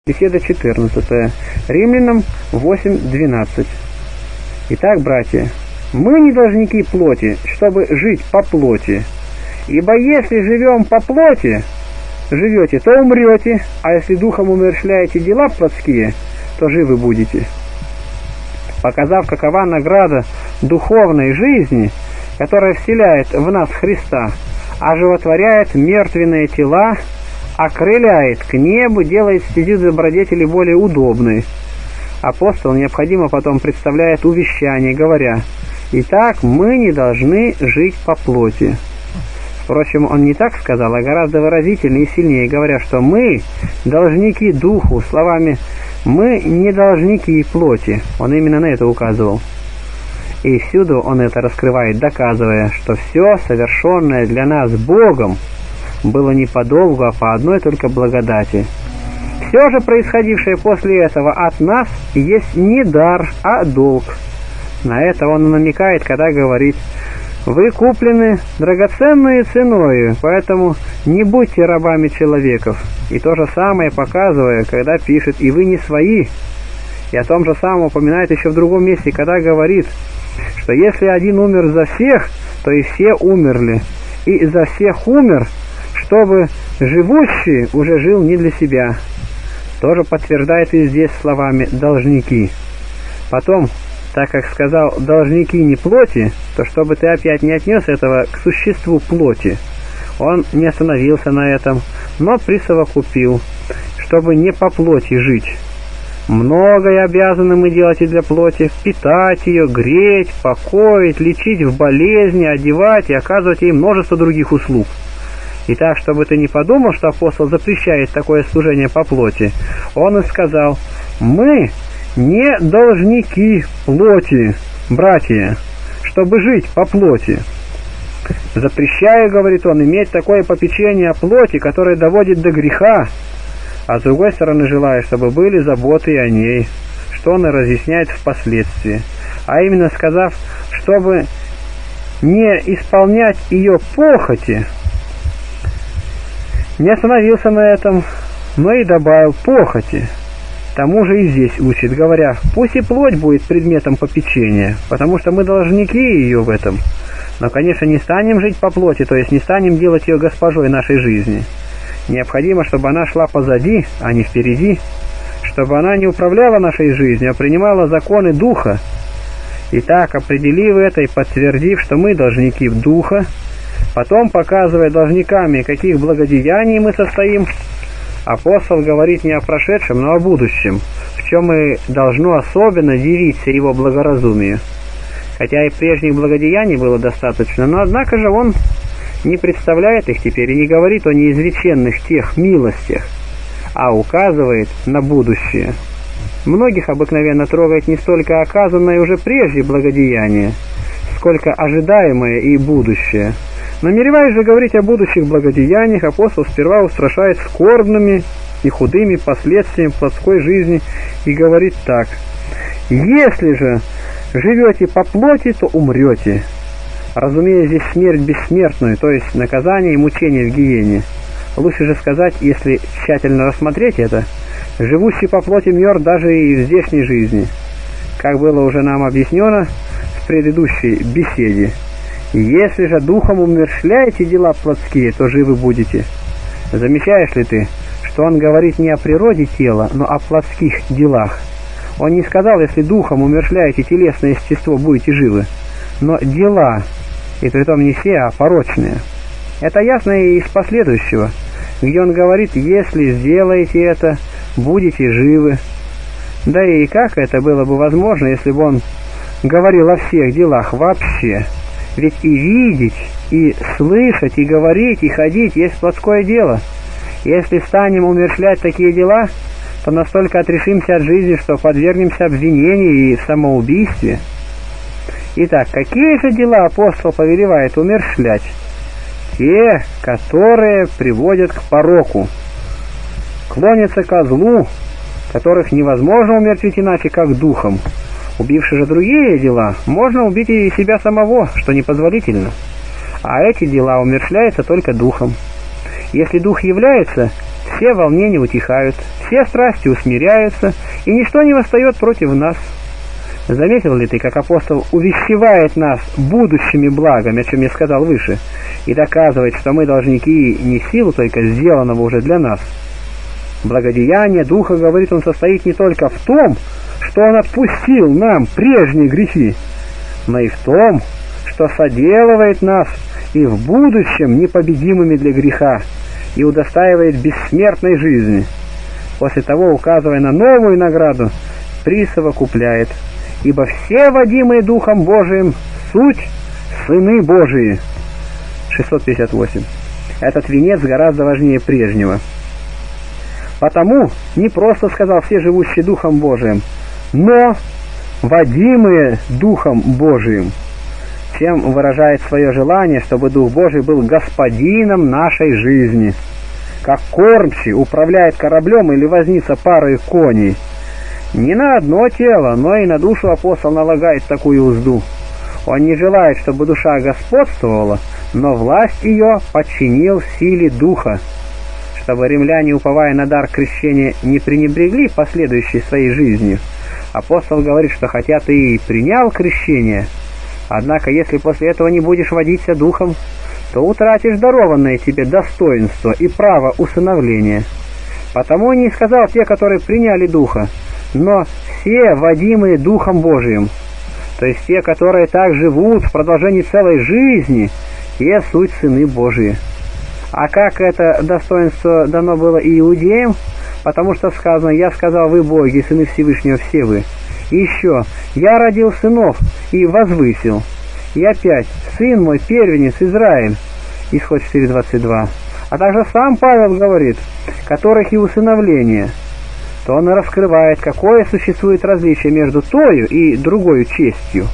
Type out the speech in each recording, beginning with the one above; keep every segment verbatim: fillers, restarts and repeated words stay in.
Беседа четырнадцатая. Римлянам восемь двенадцать. Итак, братья, мы не должники плоти, чтобы жить по плоти. Ибо если живем по плоти, живете, то умрете, а если духом умерщвляете дела плотские, то живы будете. Показав, какова награда духовной жизни, которая вселяет в нас Христа, оживотворяет мертвенные тела, окрыляет к небу, делает стезю добродетели более удобной. Апостол необходимо потом представляет увещание, говоря: «Итак, мы не должны жить по плоти». Впрочем, он не так сказал, а гораздо выразительнее и сильнее, говоря, что мы должники духу, словами «мы не должники плоти». Он именно на это указывал. И всюду он это раскрывает, доказывая, что все, совершенное для нас Богом, было не подолгу, а по одной только благодати. Все же происходившее после этого от нас есть не дар, а долг. На это он намекает, когда говорит: «Вы куплены драгоценной ценою, поэтому не будьте рабами человеков». И то же самое показывая, когда пишет: «И вы не свои». И о том же самом упоминает еще в другом месте, когда говорит, что если один умер за всех, то и все умерли. И за всех умер, чтобы живущий уже жил не для себя. Тоже подтверждает и здесь словами «должники». Потом, так как сказал «должники не плоти», то чтобы ты опять не отнес этого к существу плоти, он не остановился на этом, но присовокупил, чтобы не по плоти жить. Многое обязаны мы делать и для плоти: питать ее, греть, покоить, лечить в болезни, одевать и оказывать ей множество других услуг. Итак, чтобы ты не подумал, что апостол запрещает такое служение по плоти, он и сказал: мы не должники плоти, братья, чтобы жить по плоти. Запрещаю, говорит он, иметь такое попечение о плоти, которое доводит до греха, а с другой стороны желаю, чтобы были заботы о ней, что он и разъясняет впоследствии. А именно сказав, чтобы не исполнять ее похоти, не остановился на этом, но и добавил похоти. Тому же и здесь учит, говоря: пусть и плоть будет предметом попечения, потому что мы должники ее в этом. Но, конечно, не станем жить по плоти, то есть не станем делать ее госпожой нашей жизни. Необходимо, чтобы она шла позади, а не впереди, чтобы она не управляла нашей жизнью, а принимала законы Духа. Итак, определив это и подтвердив, что мы должники Духа, потом, показывая должниками, каких благодеяний мы состоим, апостол говорит не о прошедшем, но о будущем, в чем и должно особенно дивиться его благоразумию. Хотя и прежних благодеяний было достаточно, но однако же он не представляет их теперь и не говорит о неизреченных тех милостях, а указывает на будущее. Многих обыкновенно трогает не столько оказанное уже прежде благодеяние, сколько ожидаемое и будущее. Намереваясь же говорить о будущих благодеяниях, апостол сперва устрашает скорбными и худыми последствиями плотской жизни и говорит так: «Если же живете по плоти, то умрете». Разумея здесь смерть бессмертную, то есть наказание и мучение в гиене. Лучше же сказать, если тщательно рассмотреть это, живущий по плоти мертв даже и в здешней жизни, как было уже нам объяснено в предыдущей беседе. «Если же духом умерщвляете дела плотские, то живы будете». Замечаешь ли ты, что он говорит не о природе тела, но о плотских делах? Он не сказал: если духом умерщвляете телесное естество, будете живы, но дела, и притом не все, а порочные. Это ясно и из последующего, где он говорит: если сделаете это, будете живы. Да и как это было бы возможно, если бы он говорил о всех делах вообще? Ведь и видеть, и слышать, и говорить, и ходить есть плотское дело. Если станем умерщвлять такие дела, то настолько отрешимся от жизни, что подвергнемся обвинению и в самоубийстве. Итак, какие же дела апостол повелевает умерщвлять? Те, которые приводят к пороку, клонятся ко злу, которых невозможно умертвить иначе, как духом. Убивши же другие дела, можно убить и себя самого, что непозволительно. А эти дела умерщвляются только духом. Если дух является, все волнения утихают, все страсти усмиряются, и ничто не восстает против нас. Заметил ли ты, как апостол увещевает нас будущими благами, о чем я сказал выше, и доказывает, что мы должники не силу только сделанного уже для нас? Благодеяние Духа, говорит он, состоит не только в том, что Он отпустил нам прежние грехи, но и в том, что соделывает нас и в будущем непобедимыми для греха и удостаивает бессмертной жизни. После того, указывая на новую награду, присовокупляет: ибо все водимые Духом Божиим суть сыны Божии. шестьсот пятьдесят восемь. Этот венец гораздо важнее прежнего. Потому не просто сказал все живущие Духом Божиим, но водимые Духом Божиим, чем выражает свое желание, чтобы Дух Божий был господином нашей жизни, как кормчий управляет кораблем или возница парой коней. Не на одно тело, но и на душу апостол налагает такую узду. Он не желает, чтобы душа господствовала, но власть ее подчинил силе Духа, чтобы римляне, уповая на дар крещения, не пренебрегли последующей своей жизнью. Апостол говорит, что хотя ты и принял крещение, однако если после этого не будешь водиться Духом, то утратишь дарованное тебе достоинство и право усыновления. Потому не сказал те, которые приняли Духа, но все водимые Духом Божиим, то есть те, которые так живут в продолжении целой жизни, те суть сыны Божии. А как это достоинство дано было и иудеям? Потому что сказано: «Я сказал, вы боги, сыны Всевышнего все вы». И еще: «Я родил сынов и возвысил». И опять: «Сын мой, первенец Израиль». Исход четыре двадцать два. А также сам Павел говорит: «которых и усыновление». То он раскрывает, какое существует различие между тою и другой честью.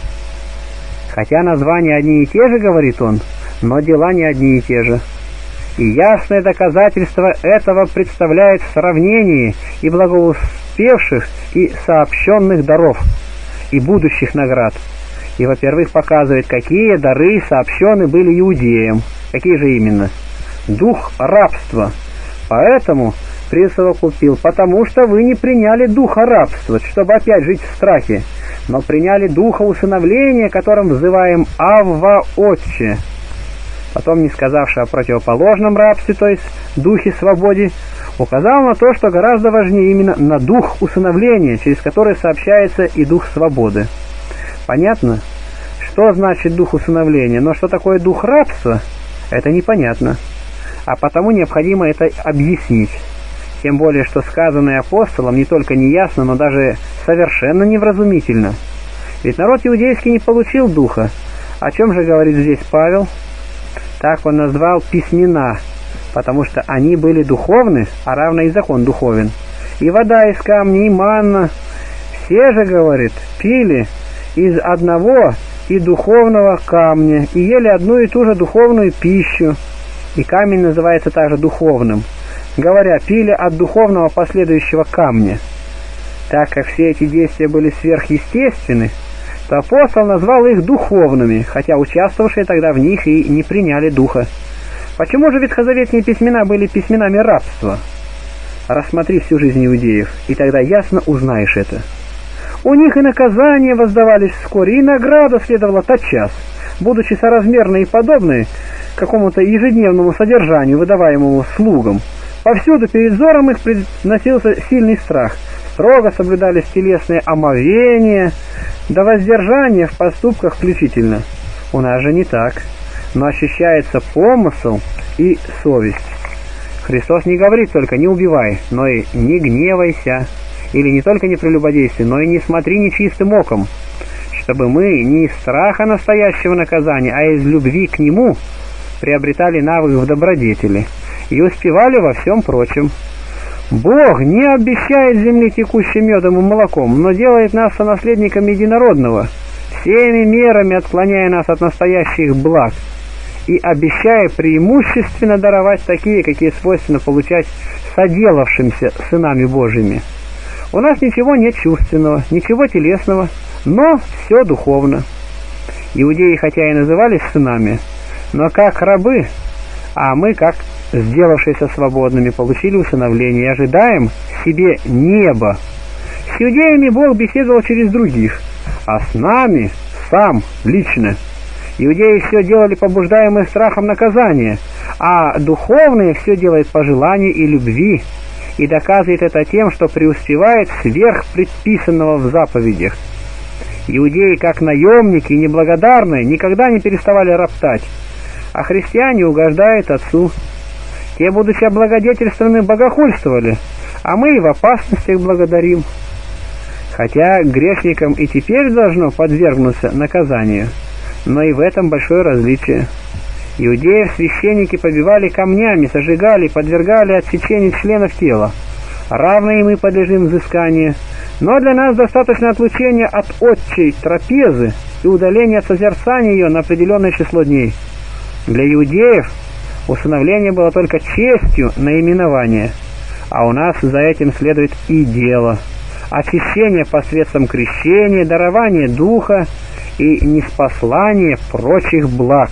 Хотя названия одни и те же, говорит он, но дела не одни и те же. И ясное доказательство этого представляет в сравнении и благоуспевших, и сообщенных даров, и будущих наград. И, во-первых, показывает, какие дары сообщены были иудеям. Какие же именно? Дух рабства. Поэтому присовокупил: потому что вы не приняли духа рабства, чтобы опять жить в страхе, но приняли духа усыновления, которым взываем «Авва, Отче». Потом, не сказавши о противоположном рабстве, то есть духе свободе, указал на то, что гораздо важнее именно на дух усыновления, через который сообщается и дух свободы. Понятно, что значит дух усыновления, но что такое дух рабства, это непонятно, а потому необходимо это объяснить. Тем более, что сказанное апостолом не только неясно, но даже совершенно невразумительно. Ведь народ иудейский не получил духа. О чем же говорит здесь Павел? Так он назвал письмена, потому что они были духовны, а равно и закон духовен. И вода из камня, и манна. Все же, говорит, пили из одного и духовного камня, и ели одну и ту же духовную пищу. И камень называется также духовным. Говоря, пили от духовного последующего камня. Так как все эти действия были сверхъестественны, то апостол назвал их духовными, хотя участвовавшие тогда в них и не приняли духа. Почему же ветхозаветные письмена были письменами рабства? Рассмотри всю жизнь иудеев, и тогда ясно узнаешь это. У них и наказания воздавались вскоре, и награда следовала тотчас, будучи соразмерной и подобной какому-то ежедневному содержанию, выдаваемому слугам. Повсюду перед взором их приносился сильный страх. Строго соблюдались телесные омовения, до воздержания в поступках включительно. У нас же не так, но ощущается помысл и совесть. Христос не говорит только «не убивай», но и «не гневайся», или не только не прелюбодействуй, но и «не смотри нечистым оком», чтобы мы не из страха настоящего наказания, а из любви к Нему приобретали навык в добродетели и успевали во всем прочем. Бог не обещает земли текущим медом и молоком, но делает нас сонаследниками единородного, всеми мерами отклоняя нас от настоящих благ и обещая преимущественно даровать такие, какие свойственно получать соделавшимся сынами Божьими. У нас ничего нет чувственного, ничего телесного, но все духовно. Иудеи хотя и назывались сынами, но как рабы, а мы как сделавшиеся свободными, получили усыновление и ожидаем себе неба. С иудеями Бог беседовал через других, а с нами сам лично. Иудеи все делали побуждаемые страхом наказания, а духовные все делают по желанию и любви, и доказывает это тем, что преуспевает сверх предписанного в заповедях. Иудеи, как наемники и неблагодарные, никогда не переставали роптать, а христиане угождают Отцу. Те, будучи облагодетельствованы, богохульствовали, а мы и в опасностях благодарим. Хотя грешникам и теперь должно подвергнуться наказанию, но и в этом большое различие. Иудеев священники побивали камнями, сожигали, подвергали отсечению членов тела. Равно и мы подлежим взысканию, но для нас достаточно отлучения от отчей трапезы и удаления от созерцания ее на определенное число дней. Для иудеев усыновление было только честью наименования, а у нас за этим следует и дело. Очищение посредством крещения, дарование духа и ниспослание прочих благ.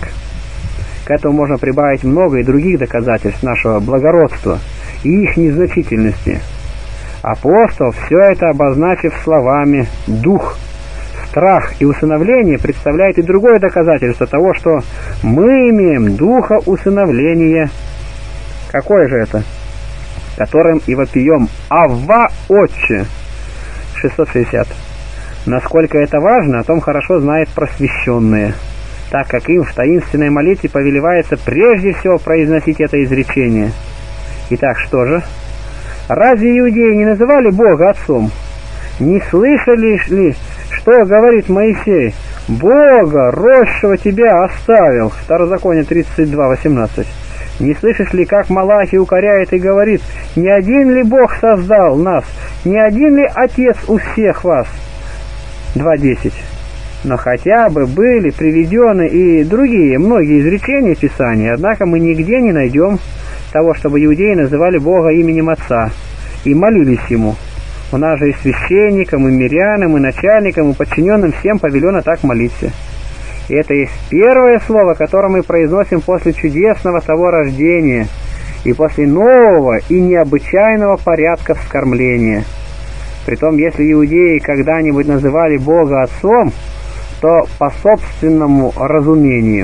К этому можно прибавить много и других доказательств нашего благородства и их незначительности. Апостол, все это обозначив словами «дух», «страх» и «усыновление», представляет и другое доказательство того, что мы имеем духа усыновления. Какое же это? Которым и вопием «Авва, Отче». шестьсот шестьдесят. Насколько это важно, о том хорошо знают просвещенные, так как им в таинственной молитве повелевается прежде всего произносить это изречение. Итак, что же? Разве иудеи не называли Бога Отцом? Не слышали ли, что говорит Моисей? «Бога, росшего тебя, оставил» Второзаконие тридцать два восемнадцать. Не слышишь ли, как Малахий укоряет и говорит: «Не один ли Бог создал нас? Не один ли Отец у всех вас?» два десять. Но хотя бы были приведены и другие многие изречения Писания, однако мы нигде не найдем того, чтобы иудеи называли Бога именем Отца и молились Ему. У нас же и священникам, и мирянам, и начальникам, и подчиненным всем повелено так молиться. И это есть первое слово, которое мы произносим после чудесного того рождения и после нового и необычайного порядка вскормления. Притом, если иудеи когда-нибудь называли Бога Отцом, то по собственному разумению,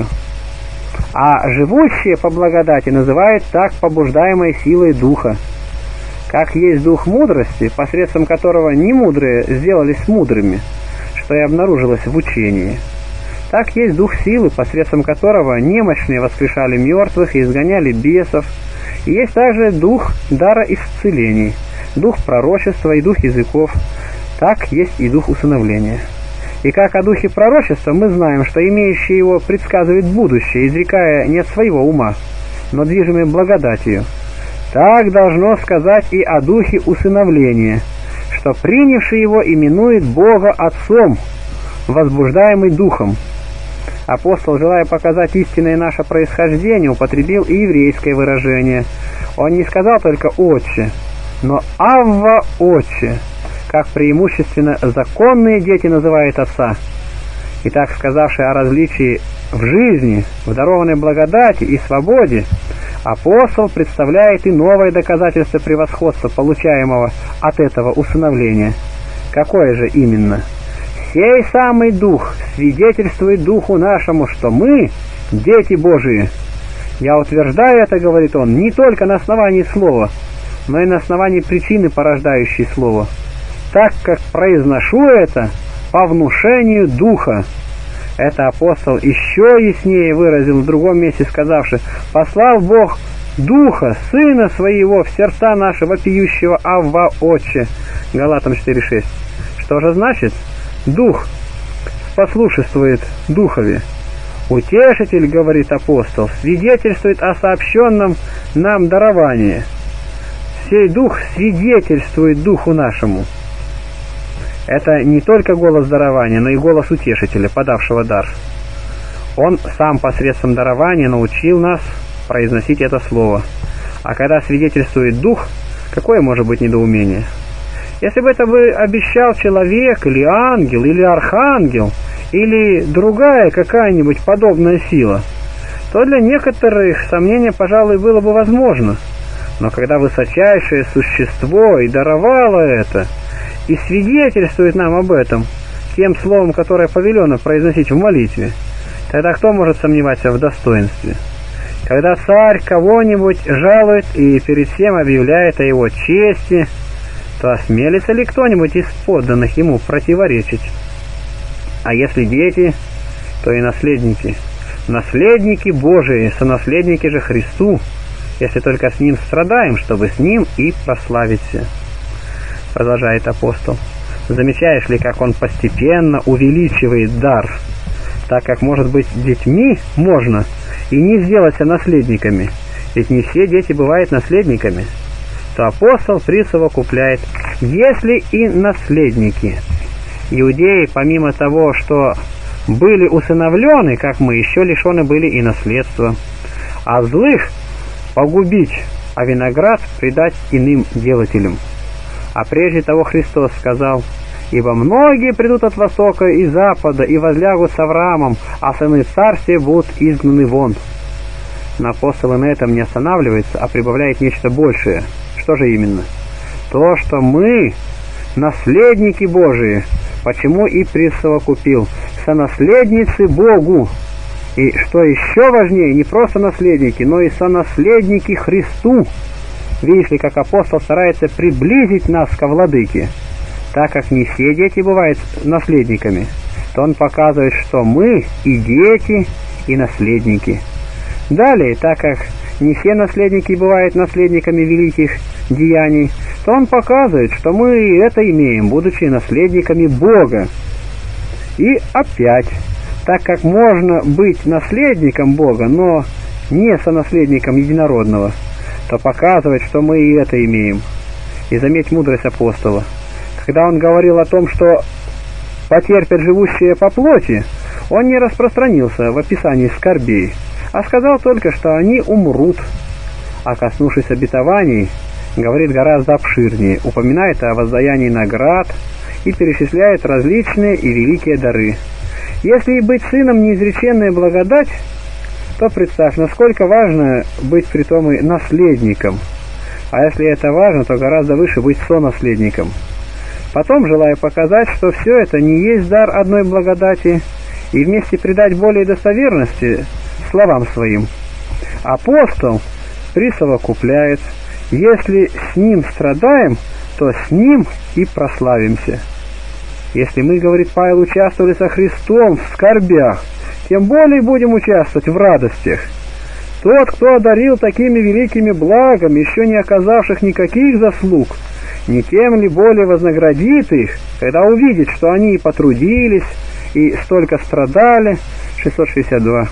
а живущие по благодати называют так побуждаемой силой Духа. Как есть Дух мудрости, посредством которого немудрые сделались мудрыми, что и обнаружилось в учении, так есть Дух силы, посредством которого немощные воскрешали мертвых и изгоняли бесов, и есть также Дух дара исцелений, Дух пророчества и Дух языков, так есть и Дух усыновления. И как о Духе пророчества мы знаем, что имеющий его предсказывает будущее, изрекая не от своего ума, но движимый благодатью, так должно сказать и о Духе усыновления, что принявший его именует Бога Отцом, возбуждаемый Духом. Апостол, желая показать истинное наше происхождение, употребил и еврейское выражение. Он не сказал только «Отче», но «Авва, Отче», как преимущественно законные дети называют Отца. И так, сказавший о различии в жизни, в дарованной благодати и свободе, апостол представляет и новое доказательство превосходства, получаемого от этого усыновления. Какое же именно? «Сей самый Дух свидетельствует Духу нашему, что мы – дети Божии». «Я утверждаю это, — говорит он, — не только на основании слова, но и на основании причины, порождающей слово, так как произношу это по внушению Духа». Это апостол еще яснее выразил в другом месте, сказавши: «Послал Бог Духа, Сына Своего, в сердца наши вопиющего Авва, Отче». Галатам четыре шесть. Что же значит? Дух послушествует Духове. Утешитель, говорит апостол, свидетельствует о сообщенном нам даровании. Сей Дух свидетельствует Духу нашему. Это не только голос дарования, но и голос утешителя, подавшего дар. Он сам посредством дарования научил нас произносить это слово. А когда свидетельствует Дух, какое может быть недоумение? Если бы это бы обещал человек, или ангел, или архангел, или другая какая-нибудь подобная сила, то для некоторых сомнение, пожалуй, было бы возможно. Но когда высочайшее существо и даровало это, и свидетельствует нам об этом тем словом, которое повелено произносить в молитве, тогда кто может сомневаться в достоинстве? Когда царь кого-нибудь жалует и перед всем объявляет о его чести, то осмелится ли кто-нибудь из подданных ему противоречить? А если дети, то и наследники. Наследники Божии, сонаследники же Христу, если только с Ним страдаем, чтобы с Ним и прославиться. Продолжает апостол. Замечаешь ли, как он постепенно увеличивает дар, так как, может быть, детьми можно и не сделаться наследниками, ведь не все дети бывают наследниками, то апостол присовокупляет: если и наследники. Иудеи, помимо того, что были усыновлены, как мы, еще лишены были и наследства, а злых погубить, а виноград предать иным делателям. А прежде того Христос сказал: ибо многие придут от востока и запада и возлягут с Авраамом, а сыны царствия будут изгнаны вон. Но апостол на этом не останавливается, а прибавляет нечто большее. Что же именно? То, что мы наследники Божии. Почему и присовокупил: сонаследницы Богу. И что еще важнее, не просто наследники, но и сонаследники Христу. Видишь ли, как апостол старается приблизить нас ко владыке. Так как не все дети бывают наследниками, то он показывает, что мы и дети, и наследники. Далее, так как не все наследники бывают наследниками великих деяний, то он показывает, что мы и это имеем, будучи наследниками Бога. И опять, так как можно быть наследником Бога, но не сонаследником единородного, то показывает, что мы и это имеем. И заметь мудрость апостола. Когда он говорил о том, что потерпят живущие по плоти, он не распространился в описании скорбей, а сказал только, что они умрут. А коснувшись обетований, говорит гораздо обширнее, упоминает о воздаянии наград и перечисляет различные и великие дары. Если и быть сыном неизреченная благодать, то представь, насколько важно быть притом и наследником. А если это важно, то гораздо выше быть сонаследником. Потом, желая показать, что все это не есть дар одной благодати, и вместе придать более достоверности словам своим, апостол присовокупляет: если с ним страдаем, то с ним и прославимся. Если мы, говорит Павел, участвовали со Христом в скорбях, тем более будем участвовать в радостях. Тот, кто одарил такими великими благами, еще не оказавших никаких заслуг, не тем ли более вознаградит их, когда увидит, что они и потрудились, и столько страдали. шестьсот шестьдесят два.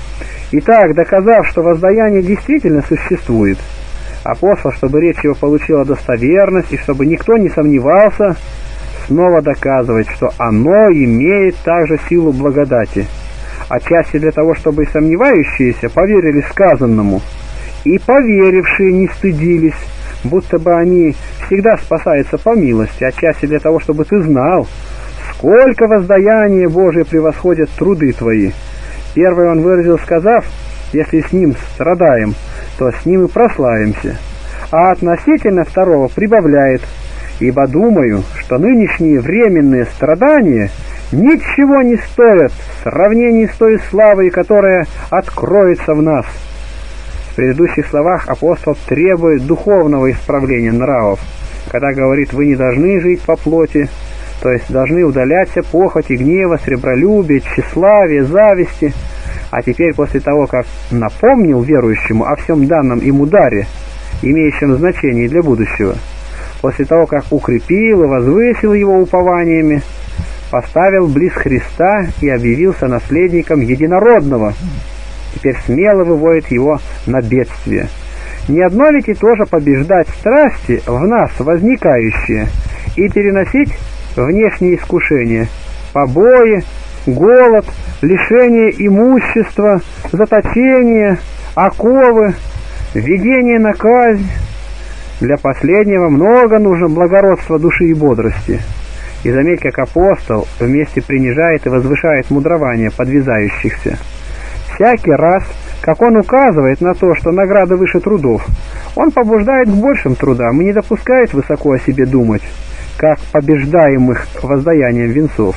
Итак, доказав, что воздаяние действительно существует, апостол, чтобы речь его получила достоверность, и чтобы никто не сомневался, снова доказывает, что оно имеет также силу благодати, отчасти для того, чтобы и сомневающиеся поверили сказанному, и поверившие не стыдились, будто бы они всегда спасаются по милости, отчасти для того, чтобы ты знал, сколько воздаяние Божие превосходят труды твои. Первый он выразил, сказав: если с ним страдаем, то с ним и прославимся. А относительно второго прибавляет: ибо думаю, что нынешние временные страдания ничего не стоят в сравнении с той славой, которая откроется в нас. В предыдущих словах апостол требует духовного исправления нравов, когда говорит: вы не должны жить по плоти, то есть должны удаляться похоти, гнева, сребролюбия, тщеславия, зависти. А теперь, после того, как напомнил верующему о всем данном ему даре, имеющем значение для будущего, после того, как укрепил и возвысил его упованиями, поставил близ Христа и объявился наследником единородного, теперь смело выводит его на бедствие. Не одно ведь и тоже побеждать страсти в нас возникающие и переносить внешние искушения, побои, голод, лишение имущества, заточение, оковы, введение на казнь. Для последнего много нужно благородства души и бодрости. И заметь, как апостол вместе принижает и возвышает мудрование подвязающихся. Всякий раз как он указывает на то, что награда выше трудов, он побуждает к большим трудам и не допускает высоко о себе думать, как побеждаемых воздаянием венцов.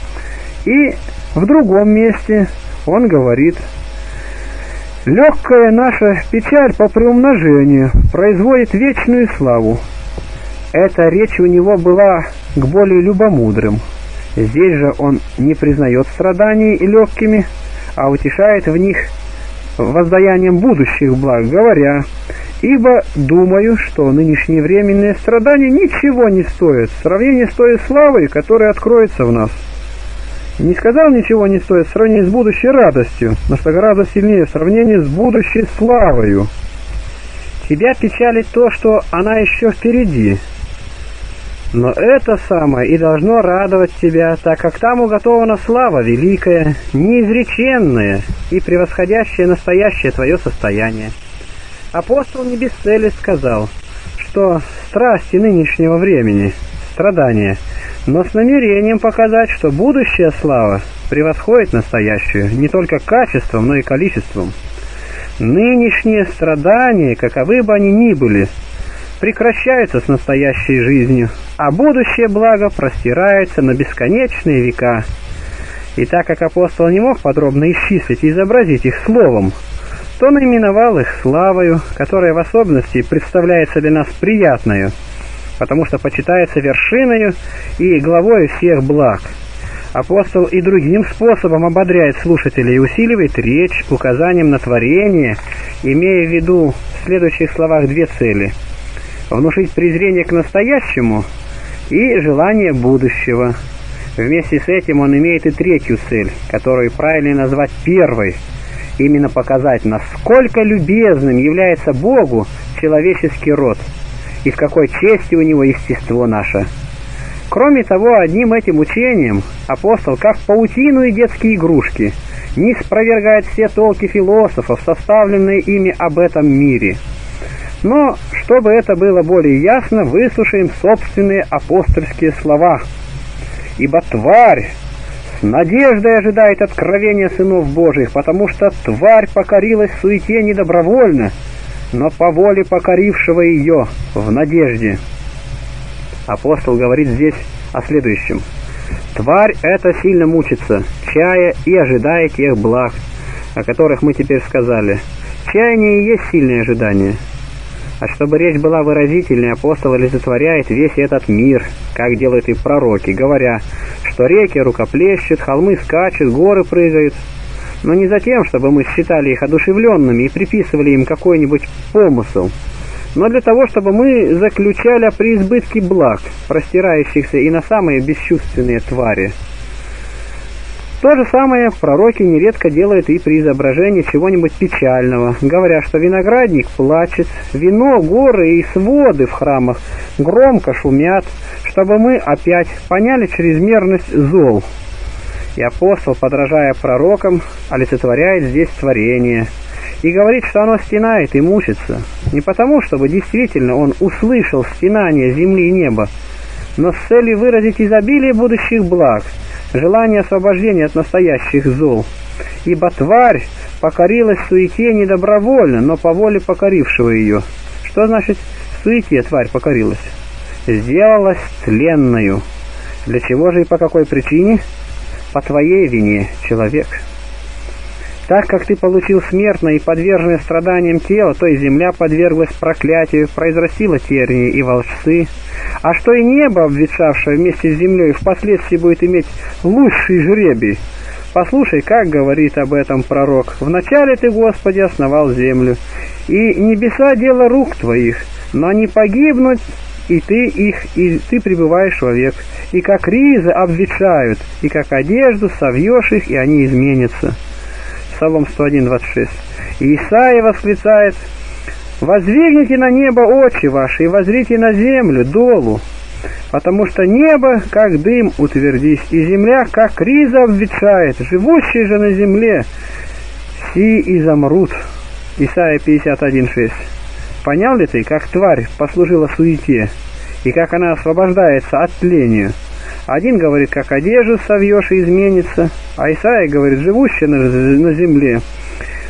И в другом месте он говорит: «Легкая наша печаль по приумножению производит вечную славу». Эта речь у него была к более любомудрым. Здесь же он не признает страданий и легкими, а утешает в них воздаянием будущих благ, говоря: «Ибо думаю, что нынешние временные страдания ничего не стоят в сравнении с той славой, которая откроется в нас». Не сказал ничего не стоит в сравнении с будущей радостью, но что гораздо сильнее в сравнении с будущей славою. Тебя печалит то, что она еще впереди. Но это самое и должно радовать тебя, так как там уготована слава великая, неизреченная и превосходящая настоящее твое состояние. Апостол не без цели сказал, что страсти нынешнего времени, страдания, но с намерением показать, что будущая слава превосходит настоящую не только качеством, но и количеством. Нынешние страдания, каковы бы они ни были, прекращаются с настоящей жизнью, а будущее благо простирается на бесконечные века. И так как апостол не мог подробно исчислить и изобразить их словом, то наименовал их славою, которая в особенности представляется для нас приятною, потому что почитается вершиною и главой всех благ. Апостол и другим способом ободряет слушателей и усиливает речь указанием на творение, имея в виду в следующих словах две цели: внушить презрение к настоящему и желание будущего. Вместе с этим он имеет и третью цель, которую правильно назвать первой, именно показать, насколько любезным является Богу человеческий род, и в какой чести у него естество наше. Кроме того, одним этим учением апостол, как паутину и детские игрушки, не спровергает все толки философов, составленные ими об этом мире. Но, чтобы это было более ясно, выслушаем собственные апостольские слова. «Ибо тварь с надеждой ожидает откровения сынов Божиих, потому что тварь покорилась суете не добровольно, но по воле покорившего ее в надежде». Апостол говорит здесь о следующем: «Тварь эта сильно мучится, чая и ожидая тех благ, о которых мы теперь сказали». Чаяние и есть сильное ожидание. А чтобы речь была выразительной, апостол олицетворяет весь этот мир, как делают и пророки, говоря, что реки рукоплещут, холмы скачут, горы прыгают, но не за тем, чтобы мы считали их одушевленными и приписывали им какой-нибудь помысл, но для того, чтобы мы заключали о преизбытке благ, простирающихся и на самые бесчувственные твари. То же самое пророки нередко делают и при изображении чего-нибудь печального, говоря, что виноградник плачет, вино, горы и своды в храмах громко шумят, чтобы мы опять поняли чрезмерность зол. И апостол, подражая пророкам, олицетворяет здесь творение и говорит, что оно стенает и мучится, не потому, чтобы действительно он услышал стенание земли и неба, но с целью выразить изобилие будущих благ, желание освобождения от настоящих зол. Ибо тварь покорилась суете не добровольно, но по воле покорившего ее. Что значит суете тварь покорилась? Сделалась тленною. Для чего же и по какой причине? По твоей вине, человек. Так как ты получил смертное и подверженное страданиям тело, то и земля подверглась проклятию, произрастила тернии и волчцы, а что и небо, обветшавшее вместе с землей, впоследствии будет иметь лучший жребий. Послушай, как говорит об этом пророк: «Вначале ты, Господи, основал землю, и небеса — дело рук твоих, но они погибнут, и ты их, и ты пребываешь вовек, и как ризы обветшают, и как одежду совьешь их, и они изменятся». Псалом сто один, двадцать шесть. И Исаия восклицает: «Воздвигните на небо очи ваши, и воззрите на землю долу, потому что небо, как дым, утвердись, и земля, как риза, обветшает, живущие же на земле, си изомрут». Исайя пятьдесят один, шесть. Понял ли ты, как тварь послужила суете, и как она освобождается от тления? Один говорит, как одежду совьешь и изменится, а Исаия говорит, живущая на, на земле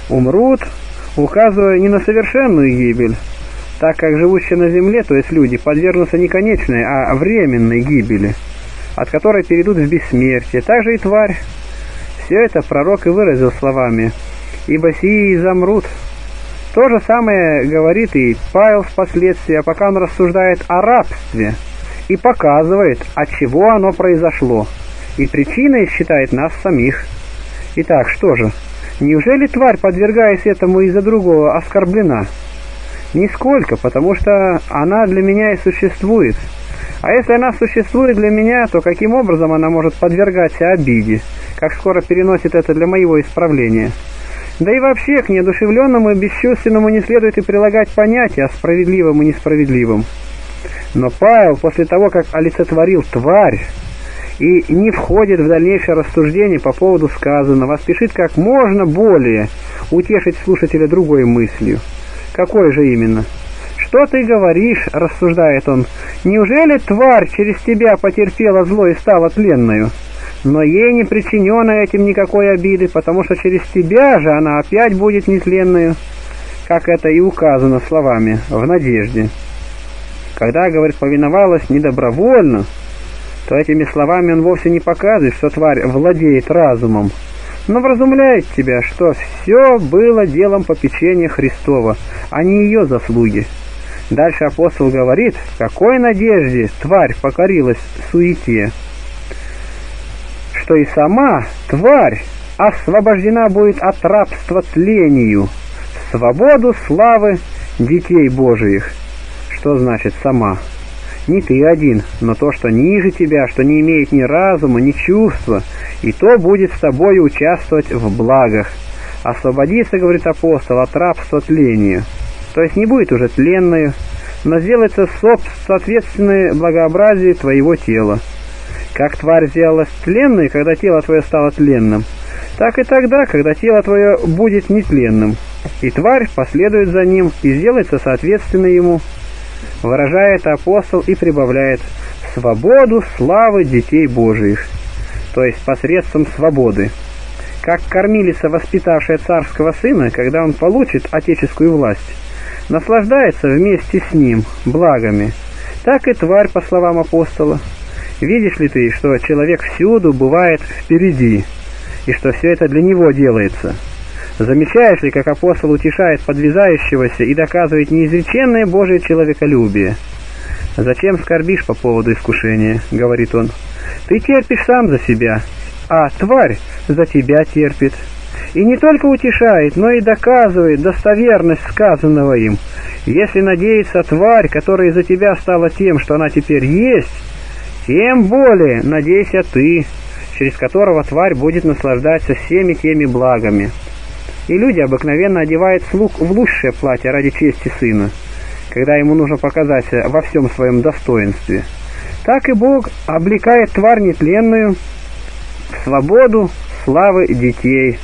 умрут, указывая не на совершенную гибель, так как живущие на земле, то есть люди, подвергнутся не конечной, а временной гибели, от которой перейдут в бессмертие. Так же и тварь. Все это пророк и выразил словами: «Ибо сии изомрут». То же самое говорит и Павел впоследствии, а пока он рассуждает о рабстве и показывает, от чего оно произошло, и причиной считает нас самих. Итак, что же, неужели тварь, подвергаясь этому из-за другого, оскорблена? Нисколько, потому что она для меня и существует. А если она существует для меня, то каким образом она может подвергаться обиде, как скоро переносит это для моего исправления? Да и вообще к неодушевленному и бесчувственному не следует и прилагать понятия о справедливом и несправедливом. Но Павел, после того, как олицетворил тварь, и не входит в дальнейшее рассуждение по поводу сказанного, спешит как можно более утешить слушателя другой мыслью. Какой же именно? «Что ты говоришь?» — рассуждает он. «Неужели тварь через тебя потерпела зло и стала тленною? Но ей не причинено этим никакой обиды, потому что через тебя же она опять будет нетленную», как это и указано словами «в надежде». Когда, говорит, повиновалась недобровольно, то этими словами он вовсе не показывает, что тварь владеет разумом, но вразумляет тебя, что все было делом попечения Христова, а не ее заслуги. Дальше апостол говорит, в какой надежде тварь покорилась суете, что и сама тварь освобождена будет от рабства тлению, в свободу славы детей Божиих. Что значит «сама»? Не ты один, но то, что ниже тебя, что не имеет ни разума, ни чувства, и то будет с тобой участвовать в благах. Освободиться, говорит апостол, от рабства тлению. То есть не будет уже тленную, но сделается соответственное благообразие твоего тела. Как тварь сделалась тленной, когда тело твое стало тленным, так и тогда, когда тело твое будет нетленным, и тварь последует за ним и сделается соответственно ему. Выражает апостол и прибавляет «свободу славы детей Божиих», то есть посредством свободы. Как кормилица, воспитавшая царского сына, когда он получит отеческую власть, наслаждается вместе с ним благами, так и тварь, по словам апостола. Видишь ли ты, что человек всюду бывает впереди, и что все это для него делается? Замечаешь ли, как апостол утешает подвязающегося и доказывает неизреченное Божие человеколюбие? «Зачем скорбишь по поводу искушения?» — говорит он. «Ты терпишь сам за себя, а тварь за тебя терпит». И не только утешает, но и доказывает достоверность сказанного им. Если надеется тварь, которая из-за тебя стала тем, что она теперь есть, тем более надейся ты, через которого тварь будет наслаждаться всеми теми благами. И люди обыкновенно одевают слуг в лучшее платье ради чести сына, когда ему нужно показаться во всем своем достоинстве. Так и Бог облекает тварь нетленную в свободу славы детей.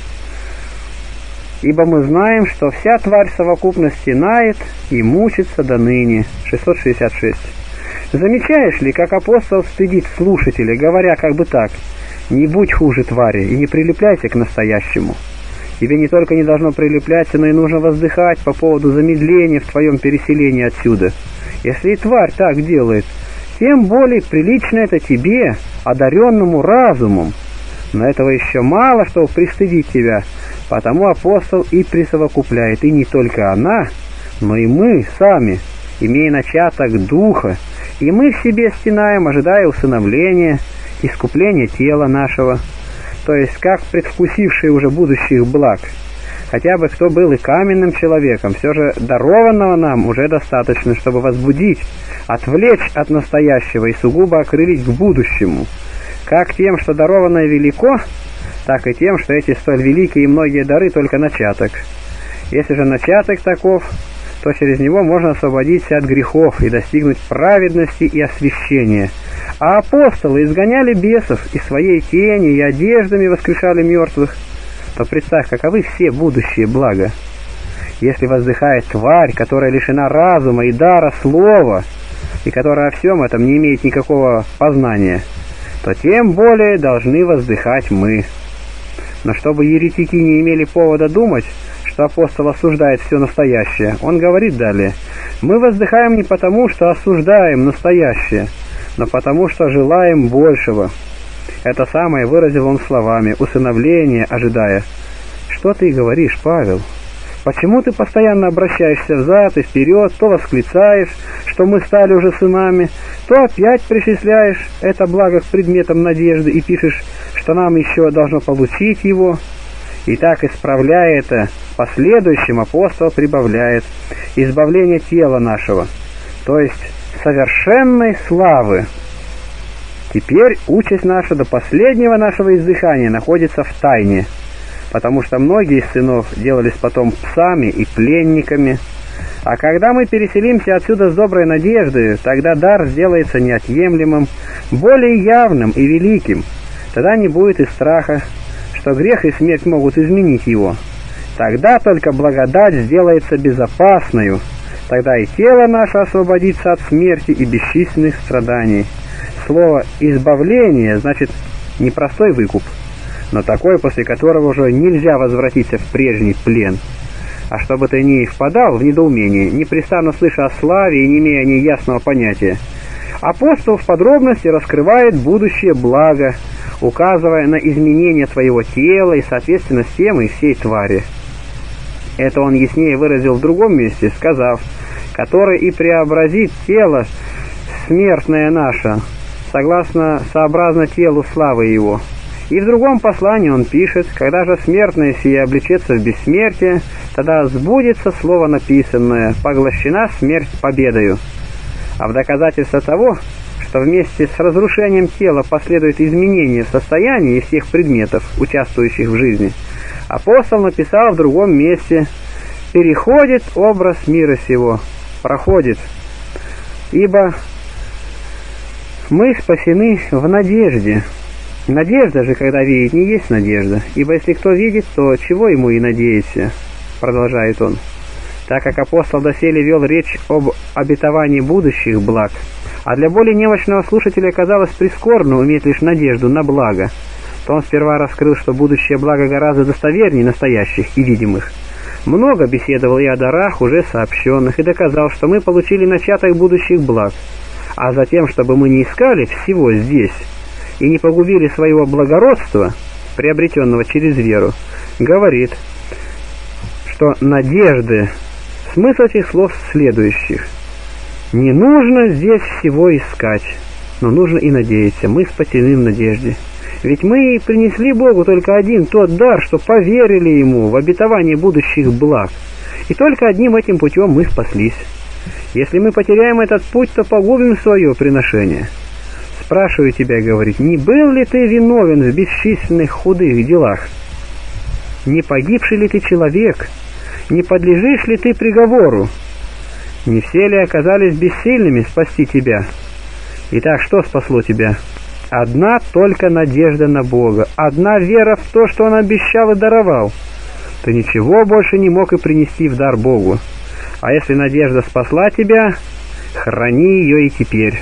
Ибо мы знаем, что вся тварь в совокупности нает и мучится до ныне. шестьсот шестьдесят шесть. Замечаешь ли, как апостол стыдит слушателя, говоря как бы так: «Не будь хуже твари и не прилепляйся к настоящему». Тебе не только не должно прилепляться, но и нужно воздыхать по поводу замедления в твоем переселении отсюда. Если и тварь так делает, тем более прилично это тебе, одаренному разумом. Но этого еще мало, чтобы пристыдить тебя, потому апостол и присовокупляет, и не только она, но и мы сами, имея начаток духа, и мы в себе стенаем, ожидая усыновления, искупления тела нашего, то есть как предвкусившие уже будущих благ. Хотя бы кто был и каменным человеком, все же дарованного нам уже достаточно, чтобы возбудить, отвлечь от настоящего и сугубо окрылить к будущему. Как тем, что дарованное велико, так и тем, что эти столь великие и многие дары только начаток. Если же начаток таков, то через него можно освободиться от грехов и достигнуть праведности и освящения. А апостолы изгоняли бесов и своей тени и одеждами воскрешали мертвых. То представь, каковы все будущие блага. Если воздыхает тварь, которая лишена разума и дара слова, и которая о всем этом не имеет никакого познания, то тем более должны воздыхать мы. Но чтобы еретики не имели повода думать, что апостол осуждает все настоящее. Он говорит далее: «Мы воздыхаем не потому, что осуждаем настоящее, но потому, что желаем большего». Это самое выразил он словами: «усыновление ожидая». Что ты говоришь, Павел? Почему ты постоянно обращаешься взад и вперед, то восклицаешь, что мы стали уже сынами, то опять причисляешь это благо к предметам надежды и пишешь, что нам еще должно получить его? И так, исправляя это, последующим апостол прибавляет: избавление тела нашего, то есть совершенной славы. Теперь участь наша до последнего нашего издыхания находится в тайне, потому что многие из сынов делались потом псами и пленниками. А когда мы переселимся отсюда с доброй надеждой, тогда дар сделается неотъемлемым, более явным и великим. Тогда не будет и страха, что грех и смерть могут изменить его. Тогда только благодать сделается безопасною. Тогда и тело наше освободится от смерти и бесчисленных страданий. Слово «избавление» значит не простой выкуп, но такой, после которого уже нельзя возвратиться в прежний плен. А чтобы ты не впадал в недоумение, непрестанно слыша о славе и не имея неясного понятия, апостол в подробности раскрывает будущее благо, указывая на изменение твоего тела и, соответственно, всем и всей твари. Это он яснее выразил в другом месте, сказав: «который и преобразит тело смертное наше, согласно сообразно телу славы его». И в другом послании он пишет: «Когда же смертное сие облечется в бессмертие, тогда сбудется слово написанное: поглощена смерть победою». А в доказательство того, что вместе с разрушением тела последует изменение в состоянии всех предметов, участвующих в жизни, апостол написал в другом месте: «Переходит образ мира сего, проходит, ибо мы спасены в надежде». Надежда же, когда видит, не есть надежда, ибо если кто видит, то чего ему и надеяться, продолжает он. Так как апостол доселе вел речь об обетовании будущих благ, а для более немощного слушателя казалось прискорбно иметь лишь надежду на благо, то он сперва раскрыл, что будущее благо гораздо достовернее настоящих и видимых. Много беседовал и о дарах, уже сообщенных, и доказал, что мы получили начаток будущих благ, а затем, чтобы мы не искали всего здесь и не погубили своего благородства, приобретенного через веру, говорит, что надежды, смысл этих слов следующих: не нужно здесь всего искать, но нужно и надеяться, мы спасены в надежде. Ведь мы принесли Богу только один тот дар, что поверили Ему в обетование будущих благ, и только одним этим путем мы спаслись. Если мы потеряем этот путь, то погубим свое приношение. Спрашиваю тебя, говорит, не был ли ты виновен в бесчисленных худых делах? Не погибший ли ты человек? Не подлежишь ли ты приговору? Не все ли оказались бессильными спасти тебя? Итак, что спасло тебя? Одна только надежда на Бога, одна вера в то, что Он обещал и даровал. Ты ничего больше не мог и принести в дар Богу. А если надежда спасла тебя, храни ее и теперь.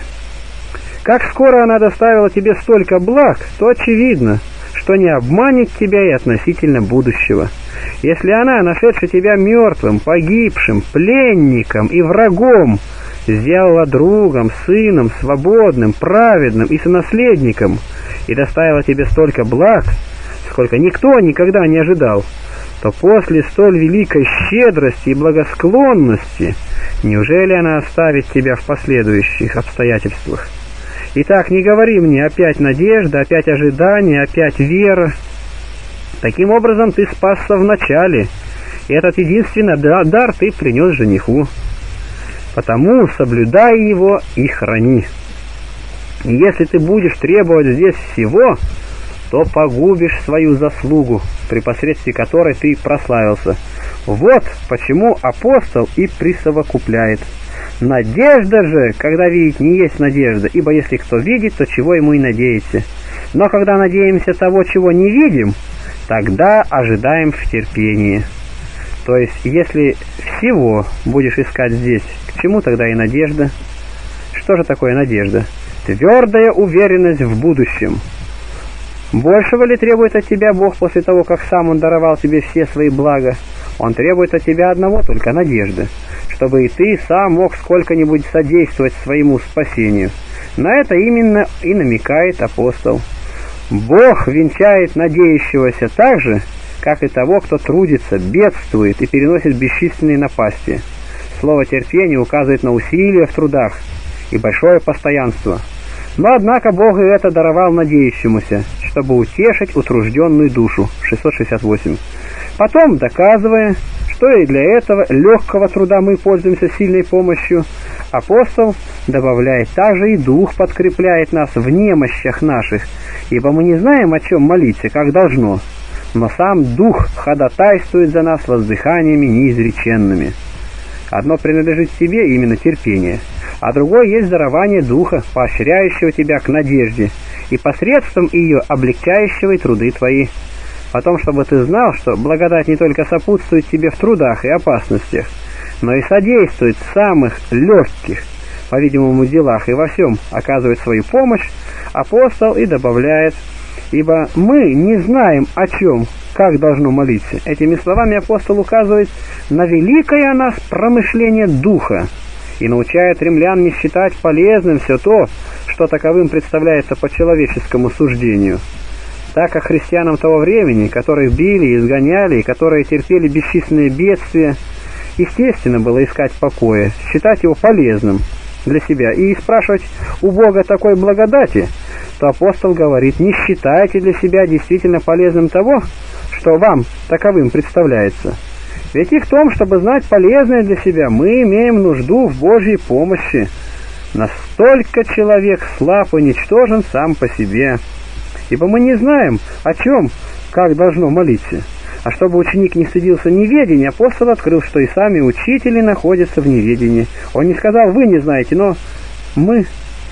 Как скоро она доставила тебе столько благ, то очевидно, что не обманет тебя и относительно будущего. Если она, нашедшая тебя мертвым, погибшим, пленником и врагом, сделала другом, сыном, свободным, праведным и сонаследником, и доставила тебе столько благ, сколько никто никогда не ожидал, то после столь великой щедрости и благосклонности, неужели она оставит тебя в последующих обстоятельствах? Итак, не говори мне опять надежда, опять ожидание, опять вера. Таким образом ты спасся вначале, и этот единственный дар ты принес жениху. Потому соблюдай его и храни. И если ты будешь требовать здесь всего, то погубишь свою заслугу, при посредстве которой ты прославился. Вот почему апостол и присовокупляет: надежда же, когда видеть не есть надежда, ибо если кто видит, то чего ему и надеется. Но когда надеемся того, чего не видим, тогда ожидаем в терпении. То есть, если всего будешь искать здесь, к чему тогда и надежда? Что же такое надежда? Твердая уверенность в будущем. Большего ли требует от тебя Бог после того, как сам Он даровал тебе все свои блага? Он требует от тебя одного только — надежды, чтобы и ты сам мог сколько-нибудь содействовать своему спасению. На это именно и намекает апостол. Бог венчает надеющегося так же, как и того, кто трудится, бедствует и переносит бесчисленные напасти. Слово терпение указывает на усилия в трудах и большое постоянство. Но, однако, Бог и это даровал надеющемуся, чтобы утешить утружденную душу. шестьсот шестьдесят восемь. Потом, доказывая, что и для этого легкого труда мы пользуемся сильной помощью, апостол добавляет: также и Дух подкрепляет нас в немощах наших, ибо мы не знаем, о чем молиться, как должно, но сам Дух ходатайствует за нас воздыханиями неизреченными. Одно принадлежит тебе, именно терпение, а другое есть дарование Духа, поощряющего тебя к надежде, и посредством ее облегчающего и труды твои. Потом, чтобы ты знал, что благодать не только сопутствует тебе в трудах и опасностях, но и содействует в самых легких, по-видимому, делах и во всем оказывает свою помощь, апостол и добавляет: ибо мы не знаем, о чем, как должно молиться. Этими словами апостол указывает на великое о нас промышление Духа и научает римлян не считать полезным все то, что таковым представляется по человеческому суждению. Так как христианам того времени, которых били, изгоняли, и которые терпели бесчисленные бедствия, естественно было искать покоя, считать его полезным для себя и спрашивать у Бога такой благодати, то апостол говорит: не считайте для себя действительно полезным того, что вам таковым представляется. Ведь и в том, чтобы знать полезное для себя, мы имеем нужду в Божьей помощи. Настолько человек слаб и ничтожен сам по себе. Ибо мы не знаем, о чем, как должно молиться. А чтобы ученик не стыдился неведения, апостол открыл, что и сами учители находятся в неведении. Он не сказал: вы не знаете, но мы.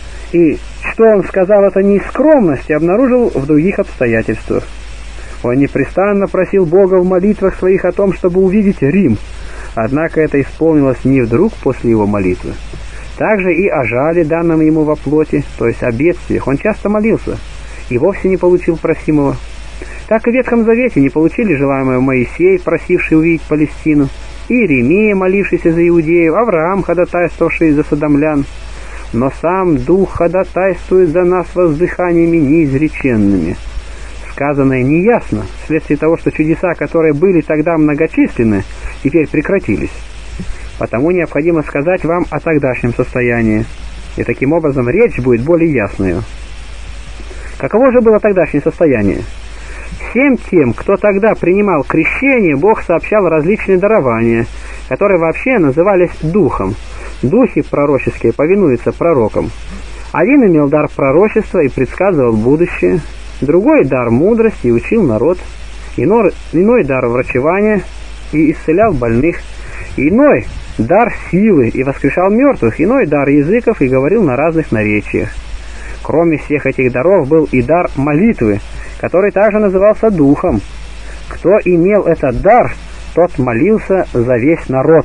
И что он сказал это не из скромности, обнаружил в других обстоятельствах. Он непрестанно просил Бога в молитвах своих о том, чтобы увидеть Рим. Однако это исполнилось не вдруг после его молитвы. Также и о жале, данном ему во плоти, то есть о бедствиях, он часто молился и вовсе не получил просимого. Так и в Ветхом Завете не получили желаемого Моисей, просивший увидеть Палестину, Иеремия, молившийся за иудеев, Авраам, ходатайствовавший за содомлян. Но сам Дух ходатайствует за нас воздыханиями неизреченными. Сказанное неясно, вследствие того, что чудеса, которые были тогда многочисленны, теперь прекратились. Потому необходимо сказать вам о тогдашнем состоянии, и таким образом речь будет более ясною. Каково же было тогдашнее состояние? Всем тем, кто тогда принимал крещение, Бог сообщал различные дарования, которые вообще назывались духом. Духи пророческие повинуются пророкам. Один имел дар пророчества и предсказывал будущее, другой дар мудрости и учил народ, иной, иной дар врачевания и исцелял больных, иной дар силы и воскрешал мертвых, иной дар языков и говорил на разных наречиях. Кроме всех этих даров был и дар молитвы, который также назывался духом. Кто имел этот дар, тот молился за весь народ.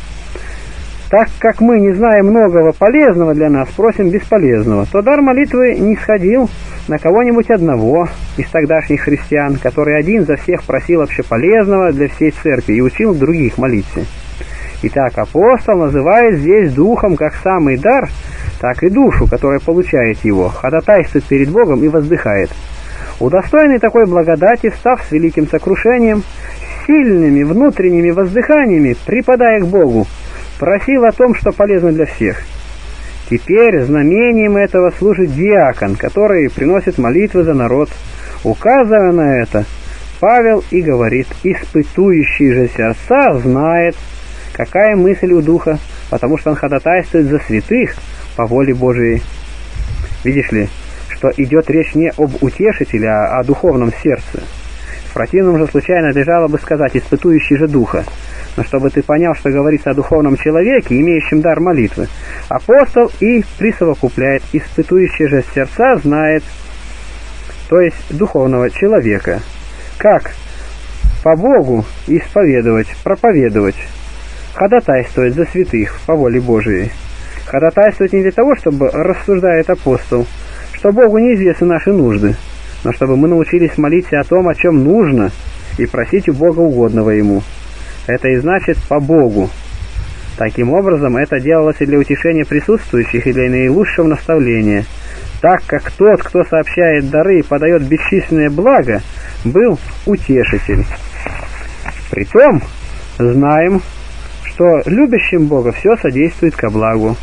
Так как мы не знаем многого полезного для нас, просим бесполезного, то дар молитвы не сходил на кого-нибудь одного из тогдашних христиан, который один за всех просил общеполезного для всей церкви и учил других молиться. Итак, апостол называет здесь духом как самый дар, так и душу, которая получает его, ходатайствует перед Богом и воздыхает. Удостоенный такой благодати, встав с великим сокрушением, сильными внутренними воздыханиями, припадая к Богу, просил о том, что полезно для всех. Теперь знамением этого служит диакон, который приносит молитвы за народ. Указывая на это, Павел и говорит: испытующий же сердца знает, какая мысль у Духа, потому что он ходатайствует за святых по воле Божией. Видишь ли, что идет речь не об утешителе, а о духовном сердце. В противном же случае надлежало бы сказать «испытующий же Духа». Но чтобы ты понял, что говорится о духовном человеке, имеющем дар молитвы, апостол и присовокупляет: испытующий же сердца знает, то есть духовного человека, как по Богу исповедовать, проповедовать, ходатайствовать за святых по воле Божией. Ходатайствовать не для того, чтобы, рассуждает апостол, что Богу неизвестны наши нужды, но чтобы мы научились молиться о том, о чем нужно, и просить у Бога угодного Ему. Это и значит «по Богу». Таким образом, это делалось и для утешения присутствующих, и для наилучшего наставления, так как тот, кто сообщает дары и подает бесчисленное благо, был утешитель. Притом, знаем, что любящим Бога все содействует ко благу.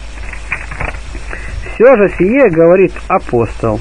Все же сие, говорит апостол,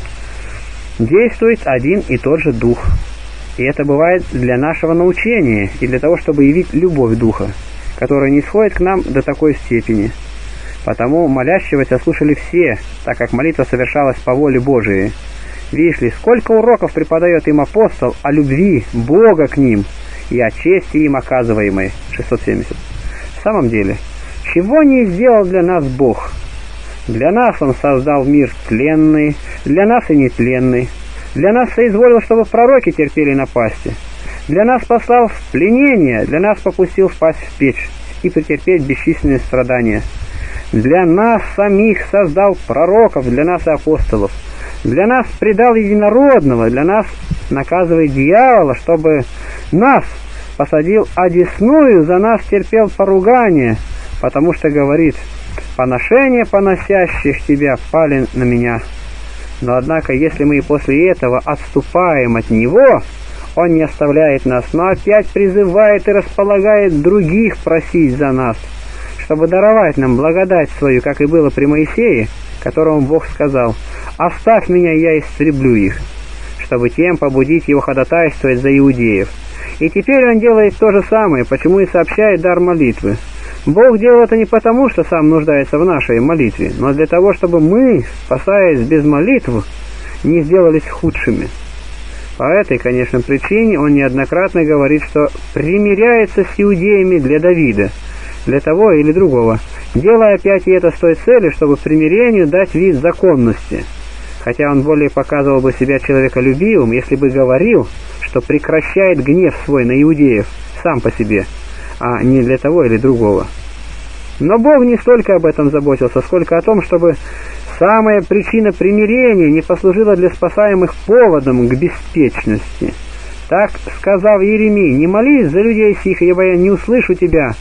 действует один и тот же Дух. И это бывает для нашего научения и для того, чтобы явить любовь Духа, которая не сходит к нам до такой степени. Потому молящегося слушали все, так как молитва совершалась по воле Божией. Видишь ли, сколько уроков преподает им апостол о любви Бога к ним и о чести им оказываемой. шестьсот семьдесят. В самом деле, чего не сделал для нас Бог? Для нас Он создал мир тленный, для нас и нетленный. Для нас соизволил, чтобы пророки терпели напасти. Для нас послал в пленение, для нас попустил впасть в печь и претерпеть бесчисленные страдания. Для нас самих создал пророков, для нас и апостолов. Для нас предал единородного, для нас наказывает дьявола, чтобы нас посадил одесную, за нас терпел поругание, потому что говорит: «Поношения поносящих тебя пали на меня». Но однако, если мы и после этого отступаем от Него, Он не оставляет нас, но опять призывает и располагает других просить за нас, чтобы даровать нам благодать свою, как и было при Моисее, которому Бог сказал: «Оставь меня, я истреблю их», чтобы тем побудить его ходатайствовать за иудеев. И теперь Он делает то же самое, почему и сообщает дар молитвы. Бог делал это не потому, что Сам нуждается в нашей молитве, но для того, чтобы мы, спасаясь без молитв, не сделались худшими. По этой, конечно, причине Он неоднократно говорит, что примиряется с иудеями для Давида, для того или другого, делая опять и это с той целью, чтобы примирению дать вид законности. Хотя Он более показывал бы себя человеколюбивым, если бы говорил, что прекращает гнев свой на иудеев сам по себе, а не для того или другого. Но Бог не столько об этом заботился, сколько о том, чтобы самая причина примирения не послужила для спасаемых поводом к беспечности. Так сказал Иеремия: «Не молись за людей сих, ибо я не услышу тебя».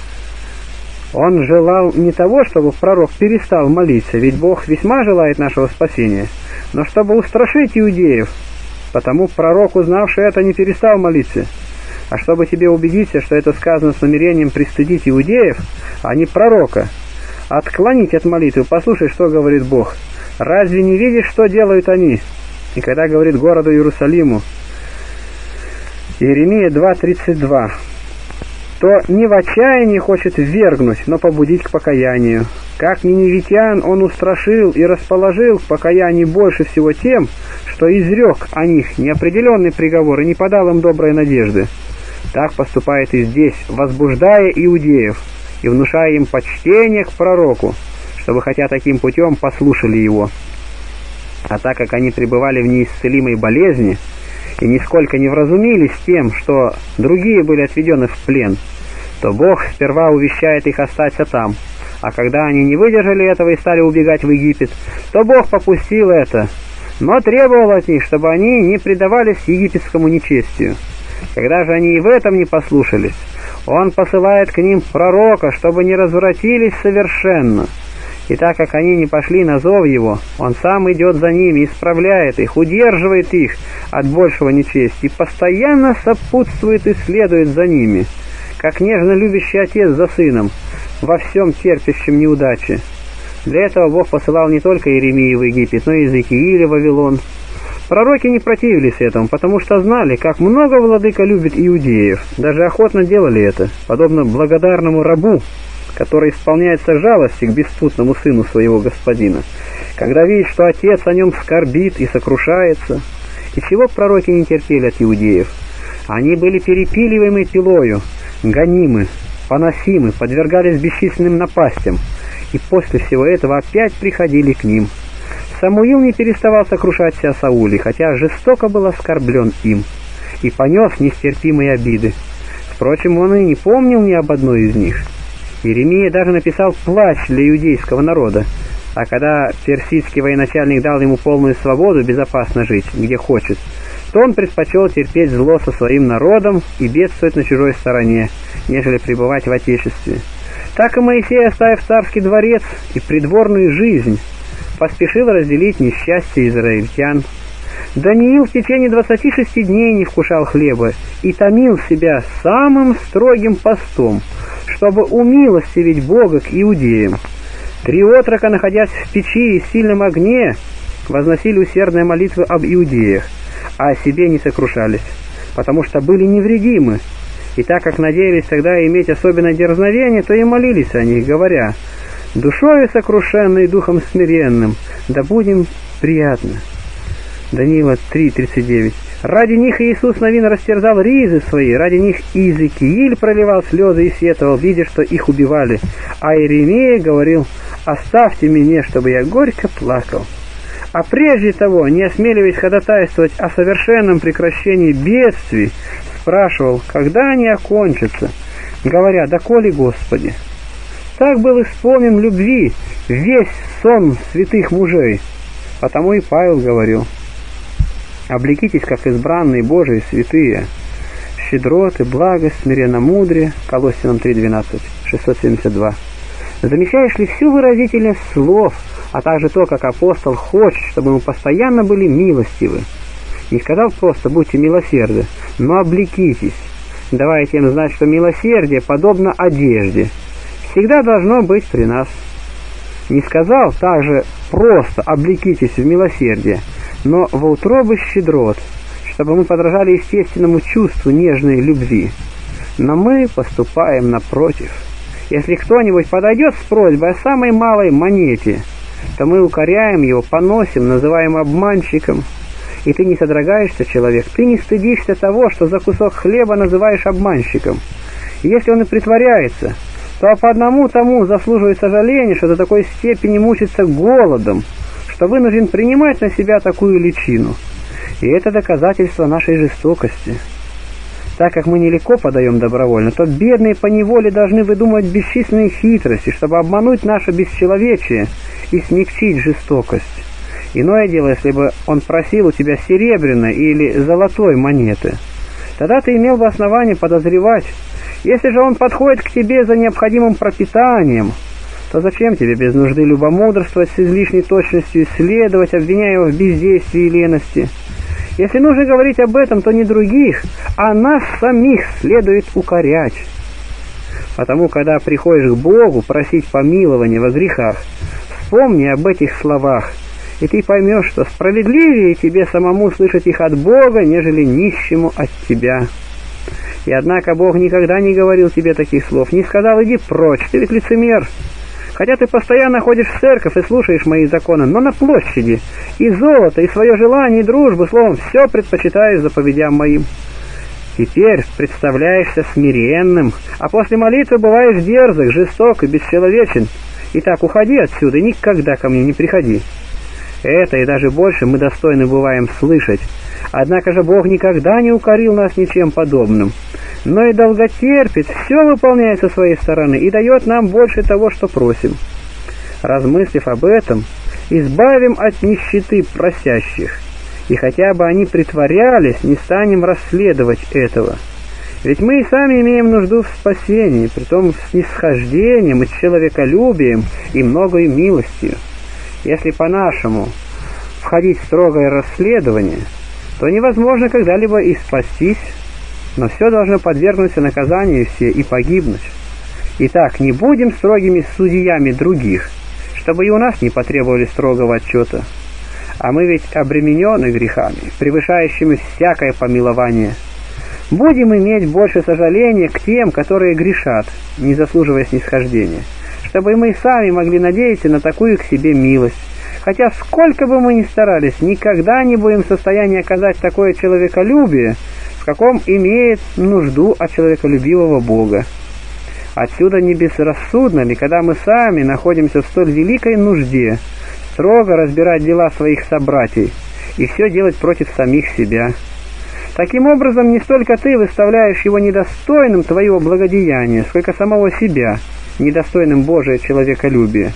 Он желал не того, чтобы пророк перестал молиться, ведь Бог весьма желает нашего спасения, но чтобы устрашить иудеев. Потому пророк, узнавший это, не перестал молиться. А чтобы тебе убедиться, что это сказано с намерением пристыдить иудеев, а не пророка, отклонить от молитвы, послушай, что говорит Бог. «Разве не видишь, что делают они?» И когда говорит городу Иерусалиму, Иеремия два тридцать два, то не в отчаянии хочет ввергнуть, но побудить к покаянию. Как ниневитян он устрашил и расположил к покаянию больше всего тем, что изрек о них неопределенный приговор и не подал им доброй надежды. Так поступает и здесь, возбуждая иудеев и внушая им почтение к пророку, чтобы хотя таким путем послушали его. А так как они пребывали в неисцелимой болезни и нисколько не вразумились тем, что другие были отведены в плен, то Бог сперва увещает их остаться там, а когда они не выдержали этого и стали убегать в Египет, то Бог попустил это, но требовал от них, чтобы они не предавались египетскому нечестию. Когда же они и в этом не послушались, Он посылает к ним пророка, чтобы не развратились совершенно. И так как они не пошли на зов Его, Он сам идет за ними, исправляет их, удерживает их от большего нечестия и постоянно сопутствует и следует за ними, как нежно любящий отец за сыном, во всем терпящем неудачи. Для этого Бог посылал не только Иеремию в Египет, но и Иезекииля в Вавилон. Пророки не противились этому, потому что знали, как много владыка любит иудеев, даже охотно делали это, подобно благодарному рабу, который исполняется жалости к беспутному сыну своего господина, когда видит, что отец о нем скорбит и сокрушается. И чего пророки не терпели от иудеев? Они были перепиливаемы пилою, гонимы, поносимы, подвергались бесчисленным напастям, и после всего этого опять приходили к ним. Самуил не переставал сокрушаться о Сауле, хотя жестоко был оскорблен им, и понес нестерпимые обиды. Впрочем, он и не помнил ни об одной из них. Иеремия даже написал плач для иудейского народа, а когда персидский военачальник дал ему полную свободу безопасно жить, где хочет, то он предпочел терпеть зло со своим народом и бедствовать на чужой стороне, нежели пребывать в Отечестве. Так и Моисей, оставив царский дворец и придворную жизнь, поспешил разделить несчастье израильтян. Даниил в течение двадцати шести дней не вкушал хлеба и томил себя самым строгим постом, чтобы умилостивить Бога к иудеям. Три отрока, находясь в печи и сильном огне, возносили усердные молитвы об иудеях, а о себе не сокрушались, потому что были невредимы. И так как надеялись тогда иметь особенное дерзновение, то и молились о них, говоря: «Душою сокрушенной, духом смиренным, да будем приятны». Даниила три тридцать девять. Ради них Иисус Навин растерзал ризы свои, ради них Иезекииль проливал слезы и сетовал, видя, что их убивали, а Иеремия говорил: «Оставьте меня, чтобы я горько плакал». А прежде того, не осмеливаясь ходатайствовать о совершенном прекращении бедствий, спрашивал, когда они окончатся, говоря: «Доколе, Господи». Так был исполнен любви весь сон святых мужей. Потому и Павел говорил: «Облекитесь, как избранные Божии святые, щедроты, благость, смиренно-мудрие». Колоссянам три двенадцать, шестьсот семьдесят два. Замечаешь ли всю выразительность слов, а также то, как апостол хочет, чтобы мы постоянно были милостивы? Не сказал просто «будьте милосерды», но облекитесь, давая тем знать, что милосердие подобно одежде, всегда должно быть при нас. Не сказал также просто «облекитесь в милосердие», но во утробы щедрот, чтобы мы подражали естественному чувству нежной любви. Но мы поступаем напротив. Если кто-нибудь подойдет с просьбой о самой малой монете, то мы укоряем его, поносим, называем обманщиком. И ты не содрогаешься, человек, ты не стыдишься того, что за кусок хлеба называешь обманщиком. И если он и притворяется, то по одному тому заслуживает сожаления, что до такой степени мучится голодом, что вынужден принимать на себя такую личину. И это доказательство нашей жестокости. Так как мы нелегко подаем добровольно, то бедные поневоле должны выдумывать бесчисленные хитрости, чтобы обмануть наше бесчеловечие и смягчить жестокость. Иное дело, если бы он просил у тебя серебряной или золотой монеты. Тогда ты имел бы основание подозревать. Если же он подходит к тебе за необходимым пропитанием, то зачем тебе без нужды любомудрствовать с излишней точностью, исследовать, обвиняя его в бездействии и лености? Если нужно говорить об этом, то не других, а нас самих следует укорять. Потому, когда приходишь к Богу просить помилования во грехах, вспомни об этих словах, и ты поймешь, что справедливее тебе самому слышать их от Бога, нежели нищему от тебя. И однако Бог никогда не говорил тебе таких слов, не сказал: «Иди прочь, ты ведь лицемер». Хотя ты постоянно ходишь в церковь и слушаешь мои законы, но на площади и золото, и свое желание, и дружбу, словом, все предпочитаешь заповедям моим. Теперь представляешься смиренным, а после молитвы бываешь дерзок, жесток и бесчеловечен. Итак, уходи отсюда и никогда ко мне не приходи. Это и даже больше мы достойны бываем слышать. Однако же Бог никогда не укорил нас ничем подобным, но и долготерпит, все выполняет со своей стороны и дает нам больше того, что просим. Размыслив об этом, избавим от нищеты просящих, и хотя бы они притворялись, не станем расследовать этого. Ведь мы и сами имеем нужду в спасении, притом с снисхождением и человеколюбием и многою милостью. Если по-нашему входить в строгое расследование, то невозможно когда-либо и спастись, но все должно подвергнуться наказанию все и погибнуть. Итак, не будем строгими судьями других, чтобы и у нас не потребовали строгого отчета. А мы ведь обременены грехами, превышающими всякое помилование. Будем иметь больше сожаления к тем, которые грешат, не заслуживая снисхождения, чтобы и мы сами могли надеяться на такую к себе милость. Хотя сколько бы мы ни старались, никогда не будем в состоянии оказать такое человеколюбие, в каком имеет нужду от человеколюбивого Бога. Отсюда не безрассудно ли, когда мы сами находимся в столь великой нужде, строго разбирать дела своих собратьев и все делать против самих себя. Таким образом, не столько ты выставляешь его недостойным твоего благодеяния, сколько самого себя, недостойным Божия человеколюбия.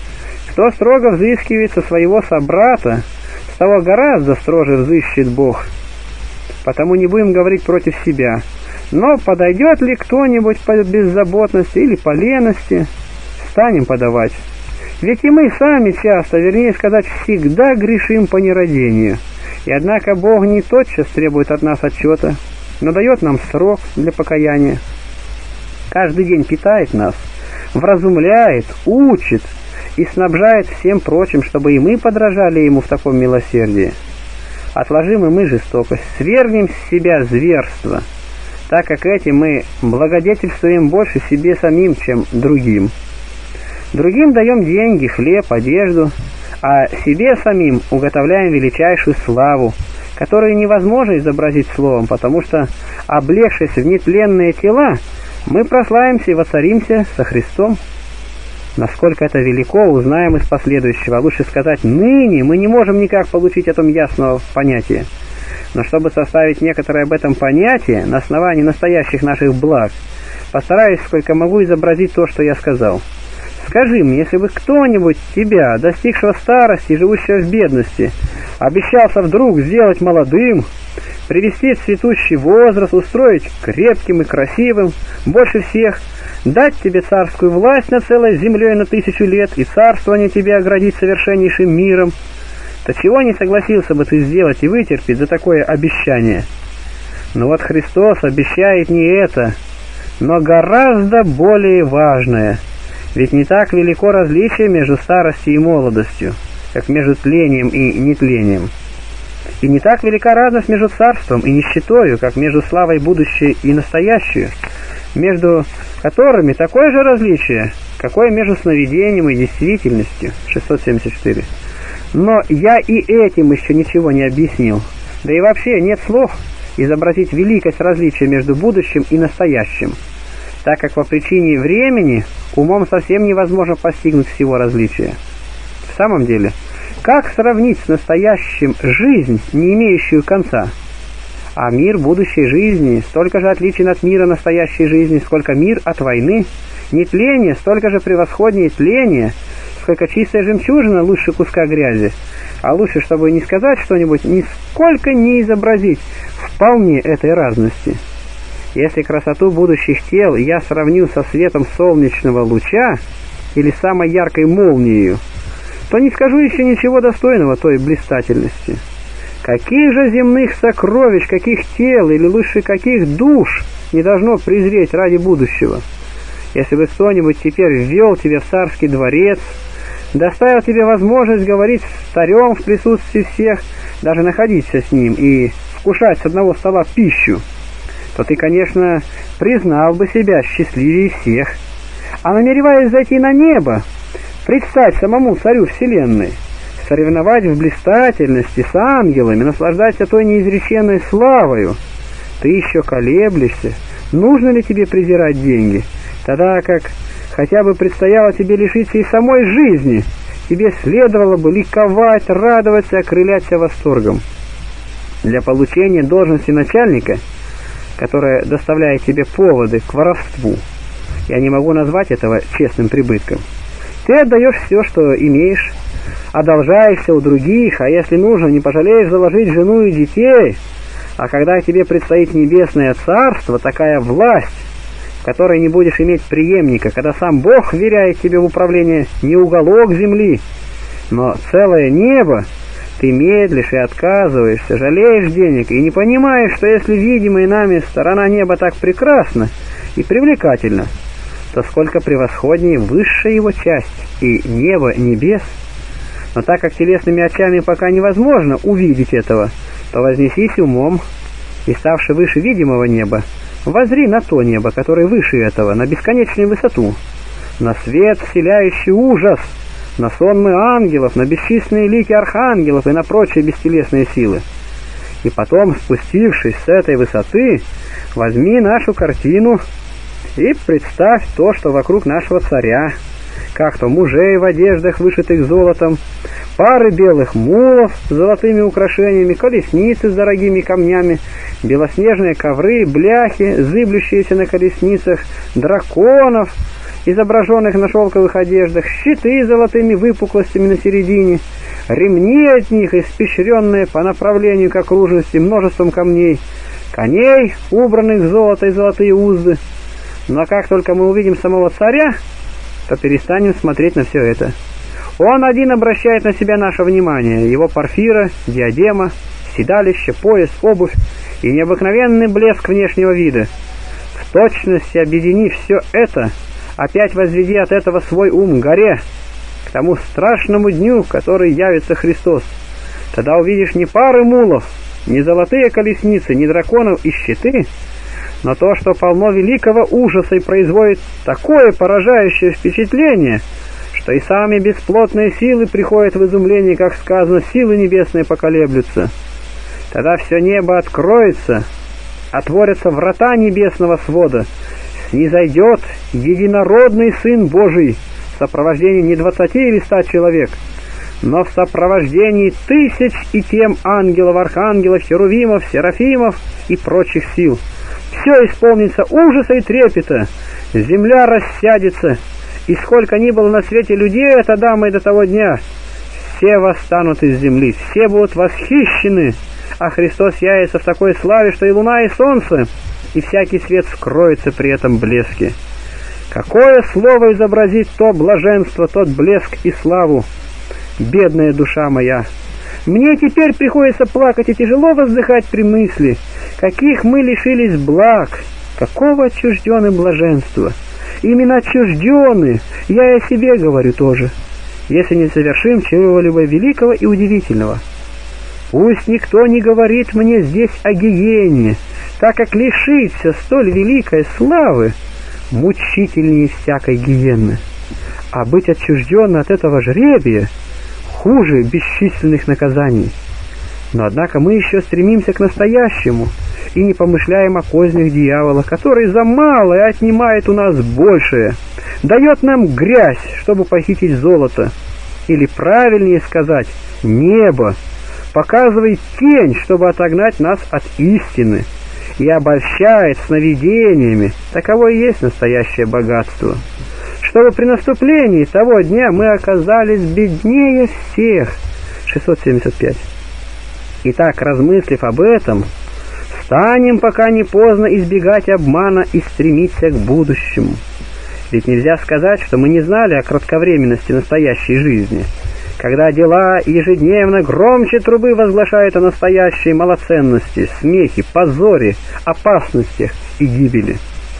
Кто строго взыскивает со своего собрата, с того гораздо строже взыщет Бог. Потому не будем говорить против себя. Но подойдет ли кто-нибудь по беззаботности или по лености, станем подавать. Ведь и мы сами часто, вернее сказать, всегда грешим по нерадению. И однако Бог не тотчас требует от нас отчета, но дает нам срок для покаяния. Каждый день питает нас, вразумляет, учит и снабжает всем прочим, чтобы и мы подражали Ему в таком милосердии. Отложим и мы жестокость, свергнем с себя зверство, так как этим мы благодетельствуем больше себе самим, чем другим. Другим даем деньги, хлеб, одежду, а себе самим уготовляем величайшую славу, которую невозможно изобразить словом, потому что, облегшись в нетленные тела, мы прославимся и воцаримся со Христом. Насколько это велико, узнаем из последующего. Лучше сказать, ныне мы не можем никак получить о том ясного понятия. Но чтобы составить некоторое об этом понятие на основании настоящих наших благ, постараюсь, сколько могу, изобразить то, что я сказал. Скажи мне, если бы кто-нибудь тебя, достигшего старости и живущего в бедности, обещался вдруг сделать молодым, привести в цветущий возраст, устроить крепким и красивым, больше всех, дать тебе царскую власть над целой землей на тысячу лет и царствование тебе оградить совершеннейшим миром, то чего не согласился бы ты сделать и вытерпеть за такое обещание? Но вот Христос обещает не это, но гораздо более важное. Ведь не так велико различие между старостью и молодостью, как между тлением и нетлением. И не так велика разность между царством и нищетою, как между славой будущей и настоящей, между которыми такое же различие, какое между сновидением и действительностью. шестьсот семьдесят четыре. Но я и этим еще ничего не объяснил. Да и вообще нет слов изобразить великость различия между будущим и настоящим, так как по причине времени умом совсем невозможно постигнуть всего различия. В самом деле, как сравнить с настоящим жизнь, не имеющую конца? А мир будущей жизни столько же отличен от мира настоящей жизни, сколько мир от войны. Нетление столько же превосходнее тление, сколько чистая жемчужина лучше куска грязи. А лучше, чтобы не сказать что-нибудь, нисколько не изобразить вполне этой разности. Если красоту будущих тел я сравнил со светом солнечного луча или самой яркой молнией, то не скажу еще ничего достойного той блистательности. Каких же земных сокровищ, каких тел или лучше каких душ не должно презреть ради будущего? Если бы кто-нибудь теперь ввел тебя в царский дворец, доставил тебе возможность говорить с царем в присутствии всех, даже находиться с ним и вкушать с одного стола пищу, то ты, конечно, признал бы себя счастливее всех. А намереваясь зайти на небо, предстать самому царю вселенной, соревновать в блистательности с ангелами, наслаждаться той неизреченной славою, ты еще колеблешься, нужно ли тебе презирать деньги, тогда как хотя бы предстояло тебе лишиться и самой жизни, тебе следовало бы ликовать, радоваться, окрыляться восторгом. Для получения должности начальника, которая доставляет тебе поводы к воровству, я не могу назвать этого честным прибытком. Ты отдаешь все, что имеешь, одолжаешься у других, а если нужно, не пожалеешь заложить жену и детей. А когда тебе предстоит небесное царство, такая власть, в которой не будешь иметь преемника, когда сам Бог вверяет тебе в управление не уголок земли, но целое небо, ты медлишь и отказываешься, жалеешь денег и не понимаешь, что если видимая нами сторона неба так прекрасна и привлекательна, то сколько превосходнее высшая его часть и небо небес. Но так как телесными очами пока невозможно увидеть этого, то вознесись умом и, ставши выше видимого неба, воззри на то небо, которое выше этого, на бесконечную высоту, на свет, вселяющий ужас, на сонмы ангелов, на бесчисленные лики архангелов и на прочие бестелесные силы. И потом, спустившись с этой высоты, возьми нашу картину и представь то, что вокруг нашего царя, как то мужей в одеждах, вышитых золотом, пары белых мулов с золотыми украшениями, колесницы с дорогими камнями, белоснежные ковры, бляхи, зыблющиеся на колесницах, драконов, изображенных на шелковых одеждах, щиты с золотыми выпуклостями на середине, ремни от них, испещренные по направлению к окружности множеством камней, коней, убранных в золото и золотые узды. Но как только мы увидим самого царя, то перестанем смотреть на все это. Он один обращает на себя наше внимание, его парфира, диадема, седалище, пояс, обувь и необыкновенный блеск внешнего вида. В точности объединив все это, опять возведи от этого свой ум горе, к тому страшному дню, который явится Христос. Тогда увидишь не пары мулов, не золотые колесницы, не драконов и щиты, но то, что полно великого ужаса и производит такое поражающее впечатление, что и сами бесплотные силы приходят в изумление, как сказано, силы небесные поколеблются. Тогда все небо откроется, отворятся врата небесного свода, снизойдет единородный Сын Божий в сопровождении не двадцати или ста человек, но в сопровождении тысяч и тем ангелов, архангелов, херувимов, серафимов и прочих сил. Все исполнится ужаса и трепета, земля рассядется, и сколько ни было на свете людей от Адама и до того дня, все восстанут из земли, все будут восхищены, а Христос явится в такой славе, что и луна, и солнце, и всякий свет скроется при этом блеске. Какое слово изобразит то блаженство, тот блеск и славу? Бедная душа моя! Мне теперь приходится плакать и тяжело воздыхать при мысли, каких мы лишились благ, какого отчуждены блаженства. Именно отчуждены, я и о себе говорю тоже, если не совершим чего-либо великого и удивительного. Пусть никто не говорит мне здесь о гиене, так как лишиться столь великой славы мучительнее всякой гиены, а быть отчужденным от этого жребия хуже бесчисленных наказаний. Но однако мы еще стремимся к настоящему и не помышляем о кознях дьявола, который за малое отнимает у нас большее, дает нам грязь, чтобы похитить золото, или правильнее сказать, небо, показывает тень, чтобы отогнать нас от истины, и обольщает сновидениями. Таково и есть настоящее богатство, чтобы при наступлении того дня мы оказались беднее всех. шестьсот семьдесят пять. Итак, размыслив об этом, станем, пока не поздно, избегать обмана и стремиться к будущему. Ведь нельзя сказать, что мы не знали о кратковременности настоящей жизни, когда дела ежедневно громче трубы возглашают о настоящей малоценности, смехе, позоре, опасностях и гибели.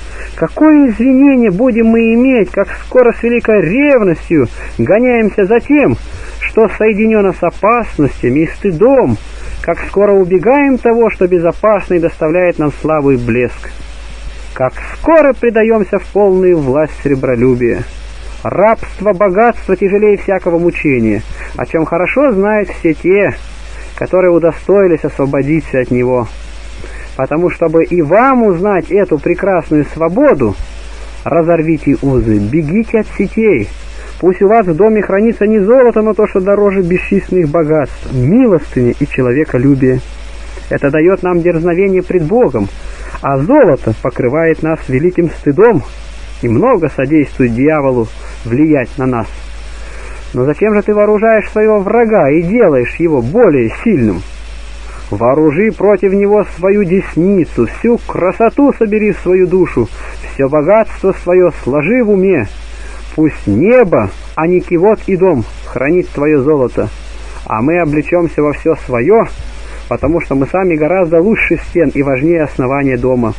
Какое извинение будем мы иметь, как скоро с великой ревностью гоняемся за тем, что соединено с опасностями и стыдом, как скоро убегаем того, что безопасно и доставляет нам славу и блеск. Как скоро предаемся в полную власть сребролюбия. Рабство богатства тяжелее всякого мучения, о чем хорошо знают все те, которые удостоились освободиться от него. Потому, чтобы и вам узнать эту прекрасную свободу, разорвите узы, бегите от сетей. Пусть у вас в доме хранится не золото, но то, что дороже бесчисленных богатств, милостыни и человеколюбие. Это дает нам дерзновение пред Богом, а золото покрывает нас великим стыдом и много содействует дьяволу влиять на нас. Но зачем же ты вооружаешь своего врага и делаешь его более сильным? Вооружи против него свою десницу, всю красоту собери в свою душу, все богатство свое сложи в уме. Пусть небо, а не кивот и дом, хранит твое золото, а мы облечемся во все свое, потому что мы сами гораздо лучше стен и важнее основания дома.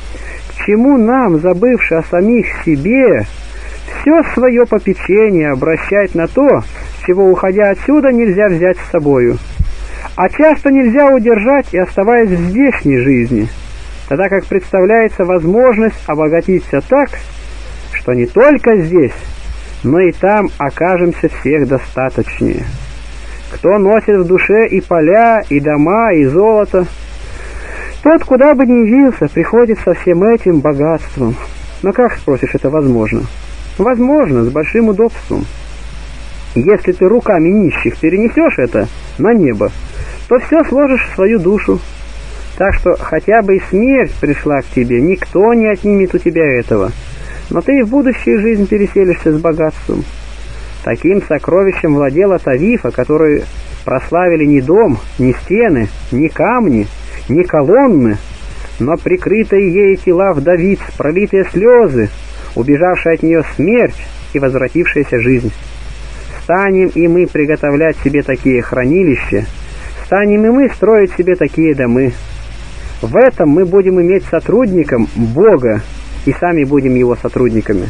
К чему нам, забывши о самих себе, все свое попечение обращать на то, чего, уходя отсюда, нельзя взять с собою, а часто нельзя удержать и оставаясь в здешней жизни, тогда как представляется возможность обогатиться так, что не только здесь, но и там окажемся всех достаточнее. Кто носит в душе и поля, и дома, и золото, тот, куда бы ни явился, приходит со всем этим богатством. Но как, спросишь, это возможно? Возможно, с большим удобством. Если ты руками нищих перенесешь это на небо, то все сложишь в свою душу. Так что хотя бы и смерть пришла к тебе, никто не отнимет у тебя этого. Но ты и в будущую жизнь переселишься с богатством. Таким сокровищем владела Тавифа, которую прославили ни дом, ни стены, ни камни, ни колонны, но прикрытые ею тела вдовиц, пролитые слезы, убежавшая от нее смерть и возвратившаяся жизнь. Станем и мы приготовлять себе такие хранилища, станем и мы строить себе такие домы. В этом мы будем иметь сотрудником Бога, и сами будем Его сотрудниками.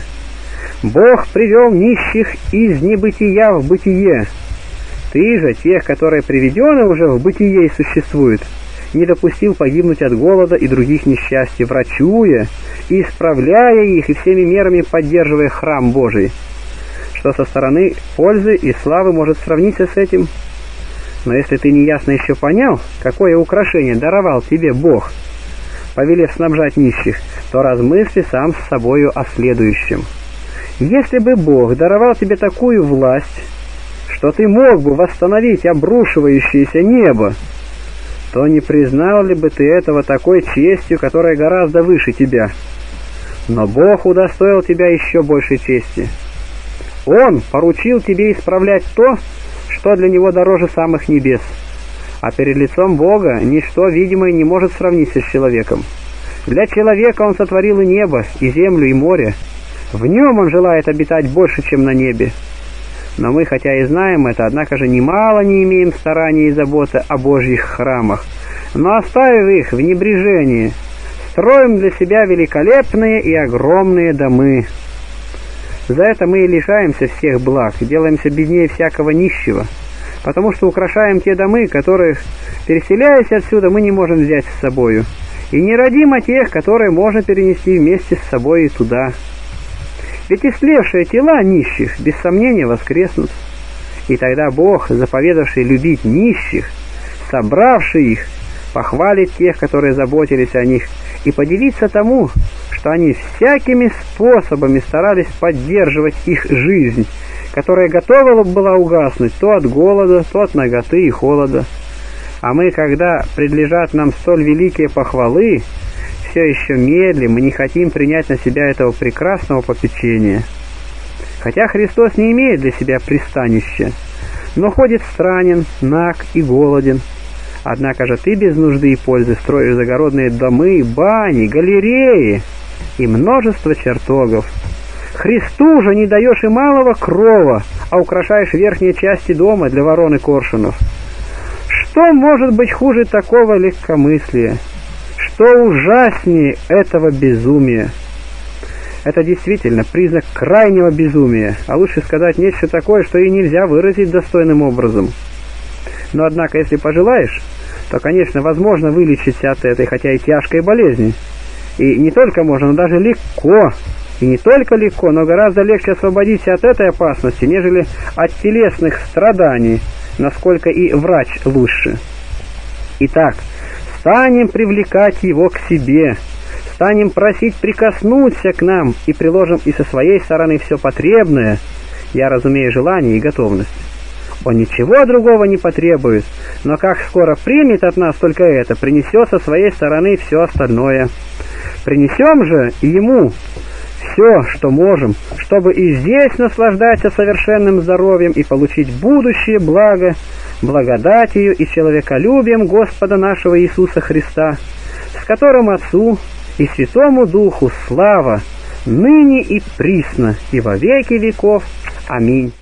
Бог привел нищих из небытия в бытие. Ты же тех, которые приведены уже в бытие и существуют, не допустил погибнуть от голода и других несчастий, врачуя и исправляя их и всеми мерами поддерживая храм Божий. Что со стороны пользы и славы может сравниться с этим? Но если ты неясно еще понял, какое украшение даровал тебе Бог, повелев снабжать нищих, то размысли сам с собою о следующем. Если бы Бог даровал тебе такую власть, что ты мог бы восстановить обрушивающееся небо, то не признал ли бы ты этого такой честью, которая гораздо выше тебя? Но Бог удостоил тебя еще большей чести. Он поручил тебе исправлять то, что для Него дороже самых небес. А перед лицом Бога ничто видимое не может сравниться с человеком. Для человека Он сотворил и небо, и землю, и море. В нем Он желает обитать больше, чем на небе. Но мы, хотя и знаем это, однако же немало не имеем старания и заботы о Божьих храмах, но, оставив их в небрежении, строим для себя великолепные и огромные домы. За это мы и лишаемся всех благ, делаемся беднее всякого нищего, потому что украшаем те домы, которых, переселяясь отсюда, мы не можем взять с собою, и не родим о тех, которые можно перенести вместе с собой и туда. Ведь истлевшие тела нищих, без сомнения, воскреснут, и тогда Бог, заповедавший любить нищих, собравший их, похвалит тех, которые заботились о них, и подивится тому, что они всякими способами старались поддерживать их жизнь, которая готова была угаснуть то от голода, то от наготы и холода. А мы, когда предлежат нам столь великие похвалы, все еще медлим и не хотим принять на себя этого прекрасного попечения. Хотя Христос не имеет для себя пристанища, но ходит странен, наг и голоден. Однако же ты без нужды и пользы строишь загородные домы, бани, галереи и множество чертогов. Христу же не даешь и малого крова, а украшаешь верхние части дома для ворон и коршунов. Что может быть хуже такого легкомыслия? Что ужаснее этого безумия? Это действительно признак крайнего безумия, а лучше сказать нечто такое, что и нельзя выразить достойным образом. Но однако, если пожелаешь, то, конечно, возможно вылечиться от этой, хотя и тяжкой болезни. И не только можно, но даже легко. И не только легко, но гораздо легче освободиться от этой опасности, нежели от телесных страданий, насколько и врач лучше. Итак, станем привлекать его к себе, станем просить прикоснуться к нам и приложим и со своей стороны все потребное, я разумею желание и готовность. Он ничего другого не потребует, но как скоро примет от нас только это, принесет со своей стороны все остальное. Принесем же ему все, что можем, чтобы и здесь наслаждаться совершенным здоровьем и получить будущее благо, благодатью и человеколюбием Господа нашего Иисуса Христа, с которым Отцу и Святому Духу слава, ныне и присно, и во веки веков. Аминь.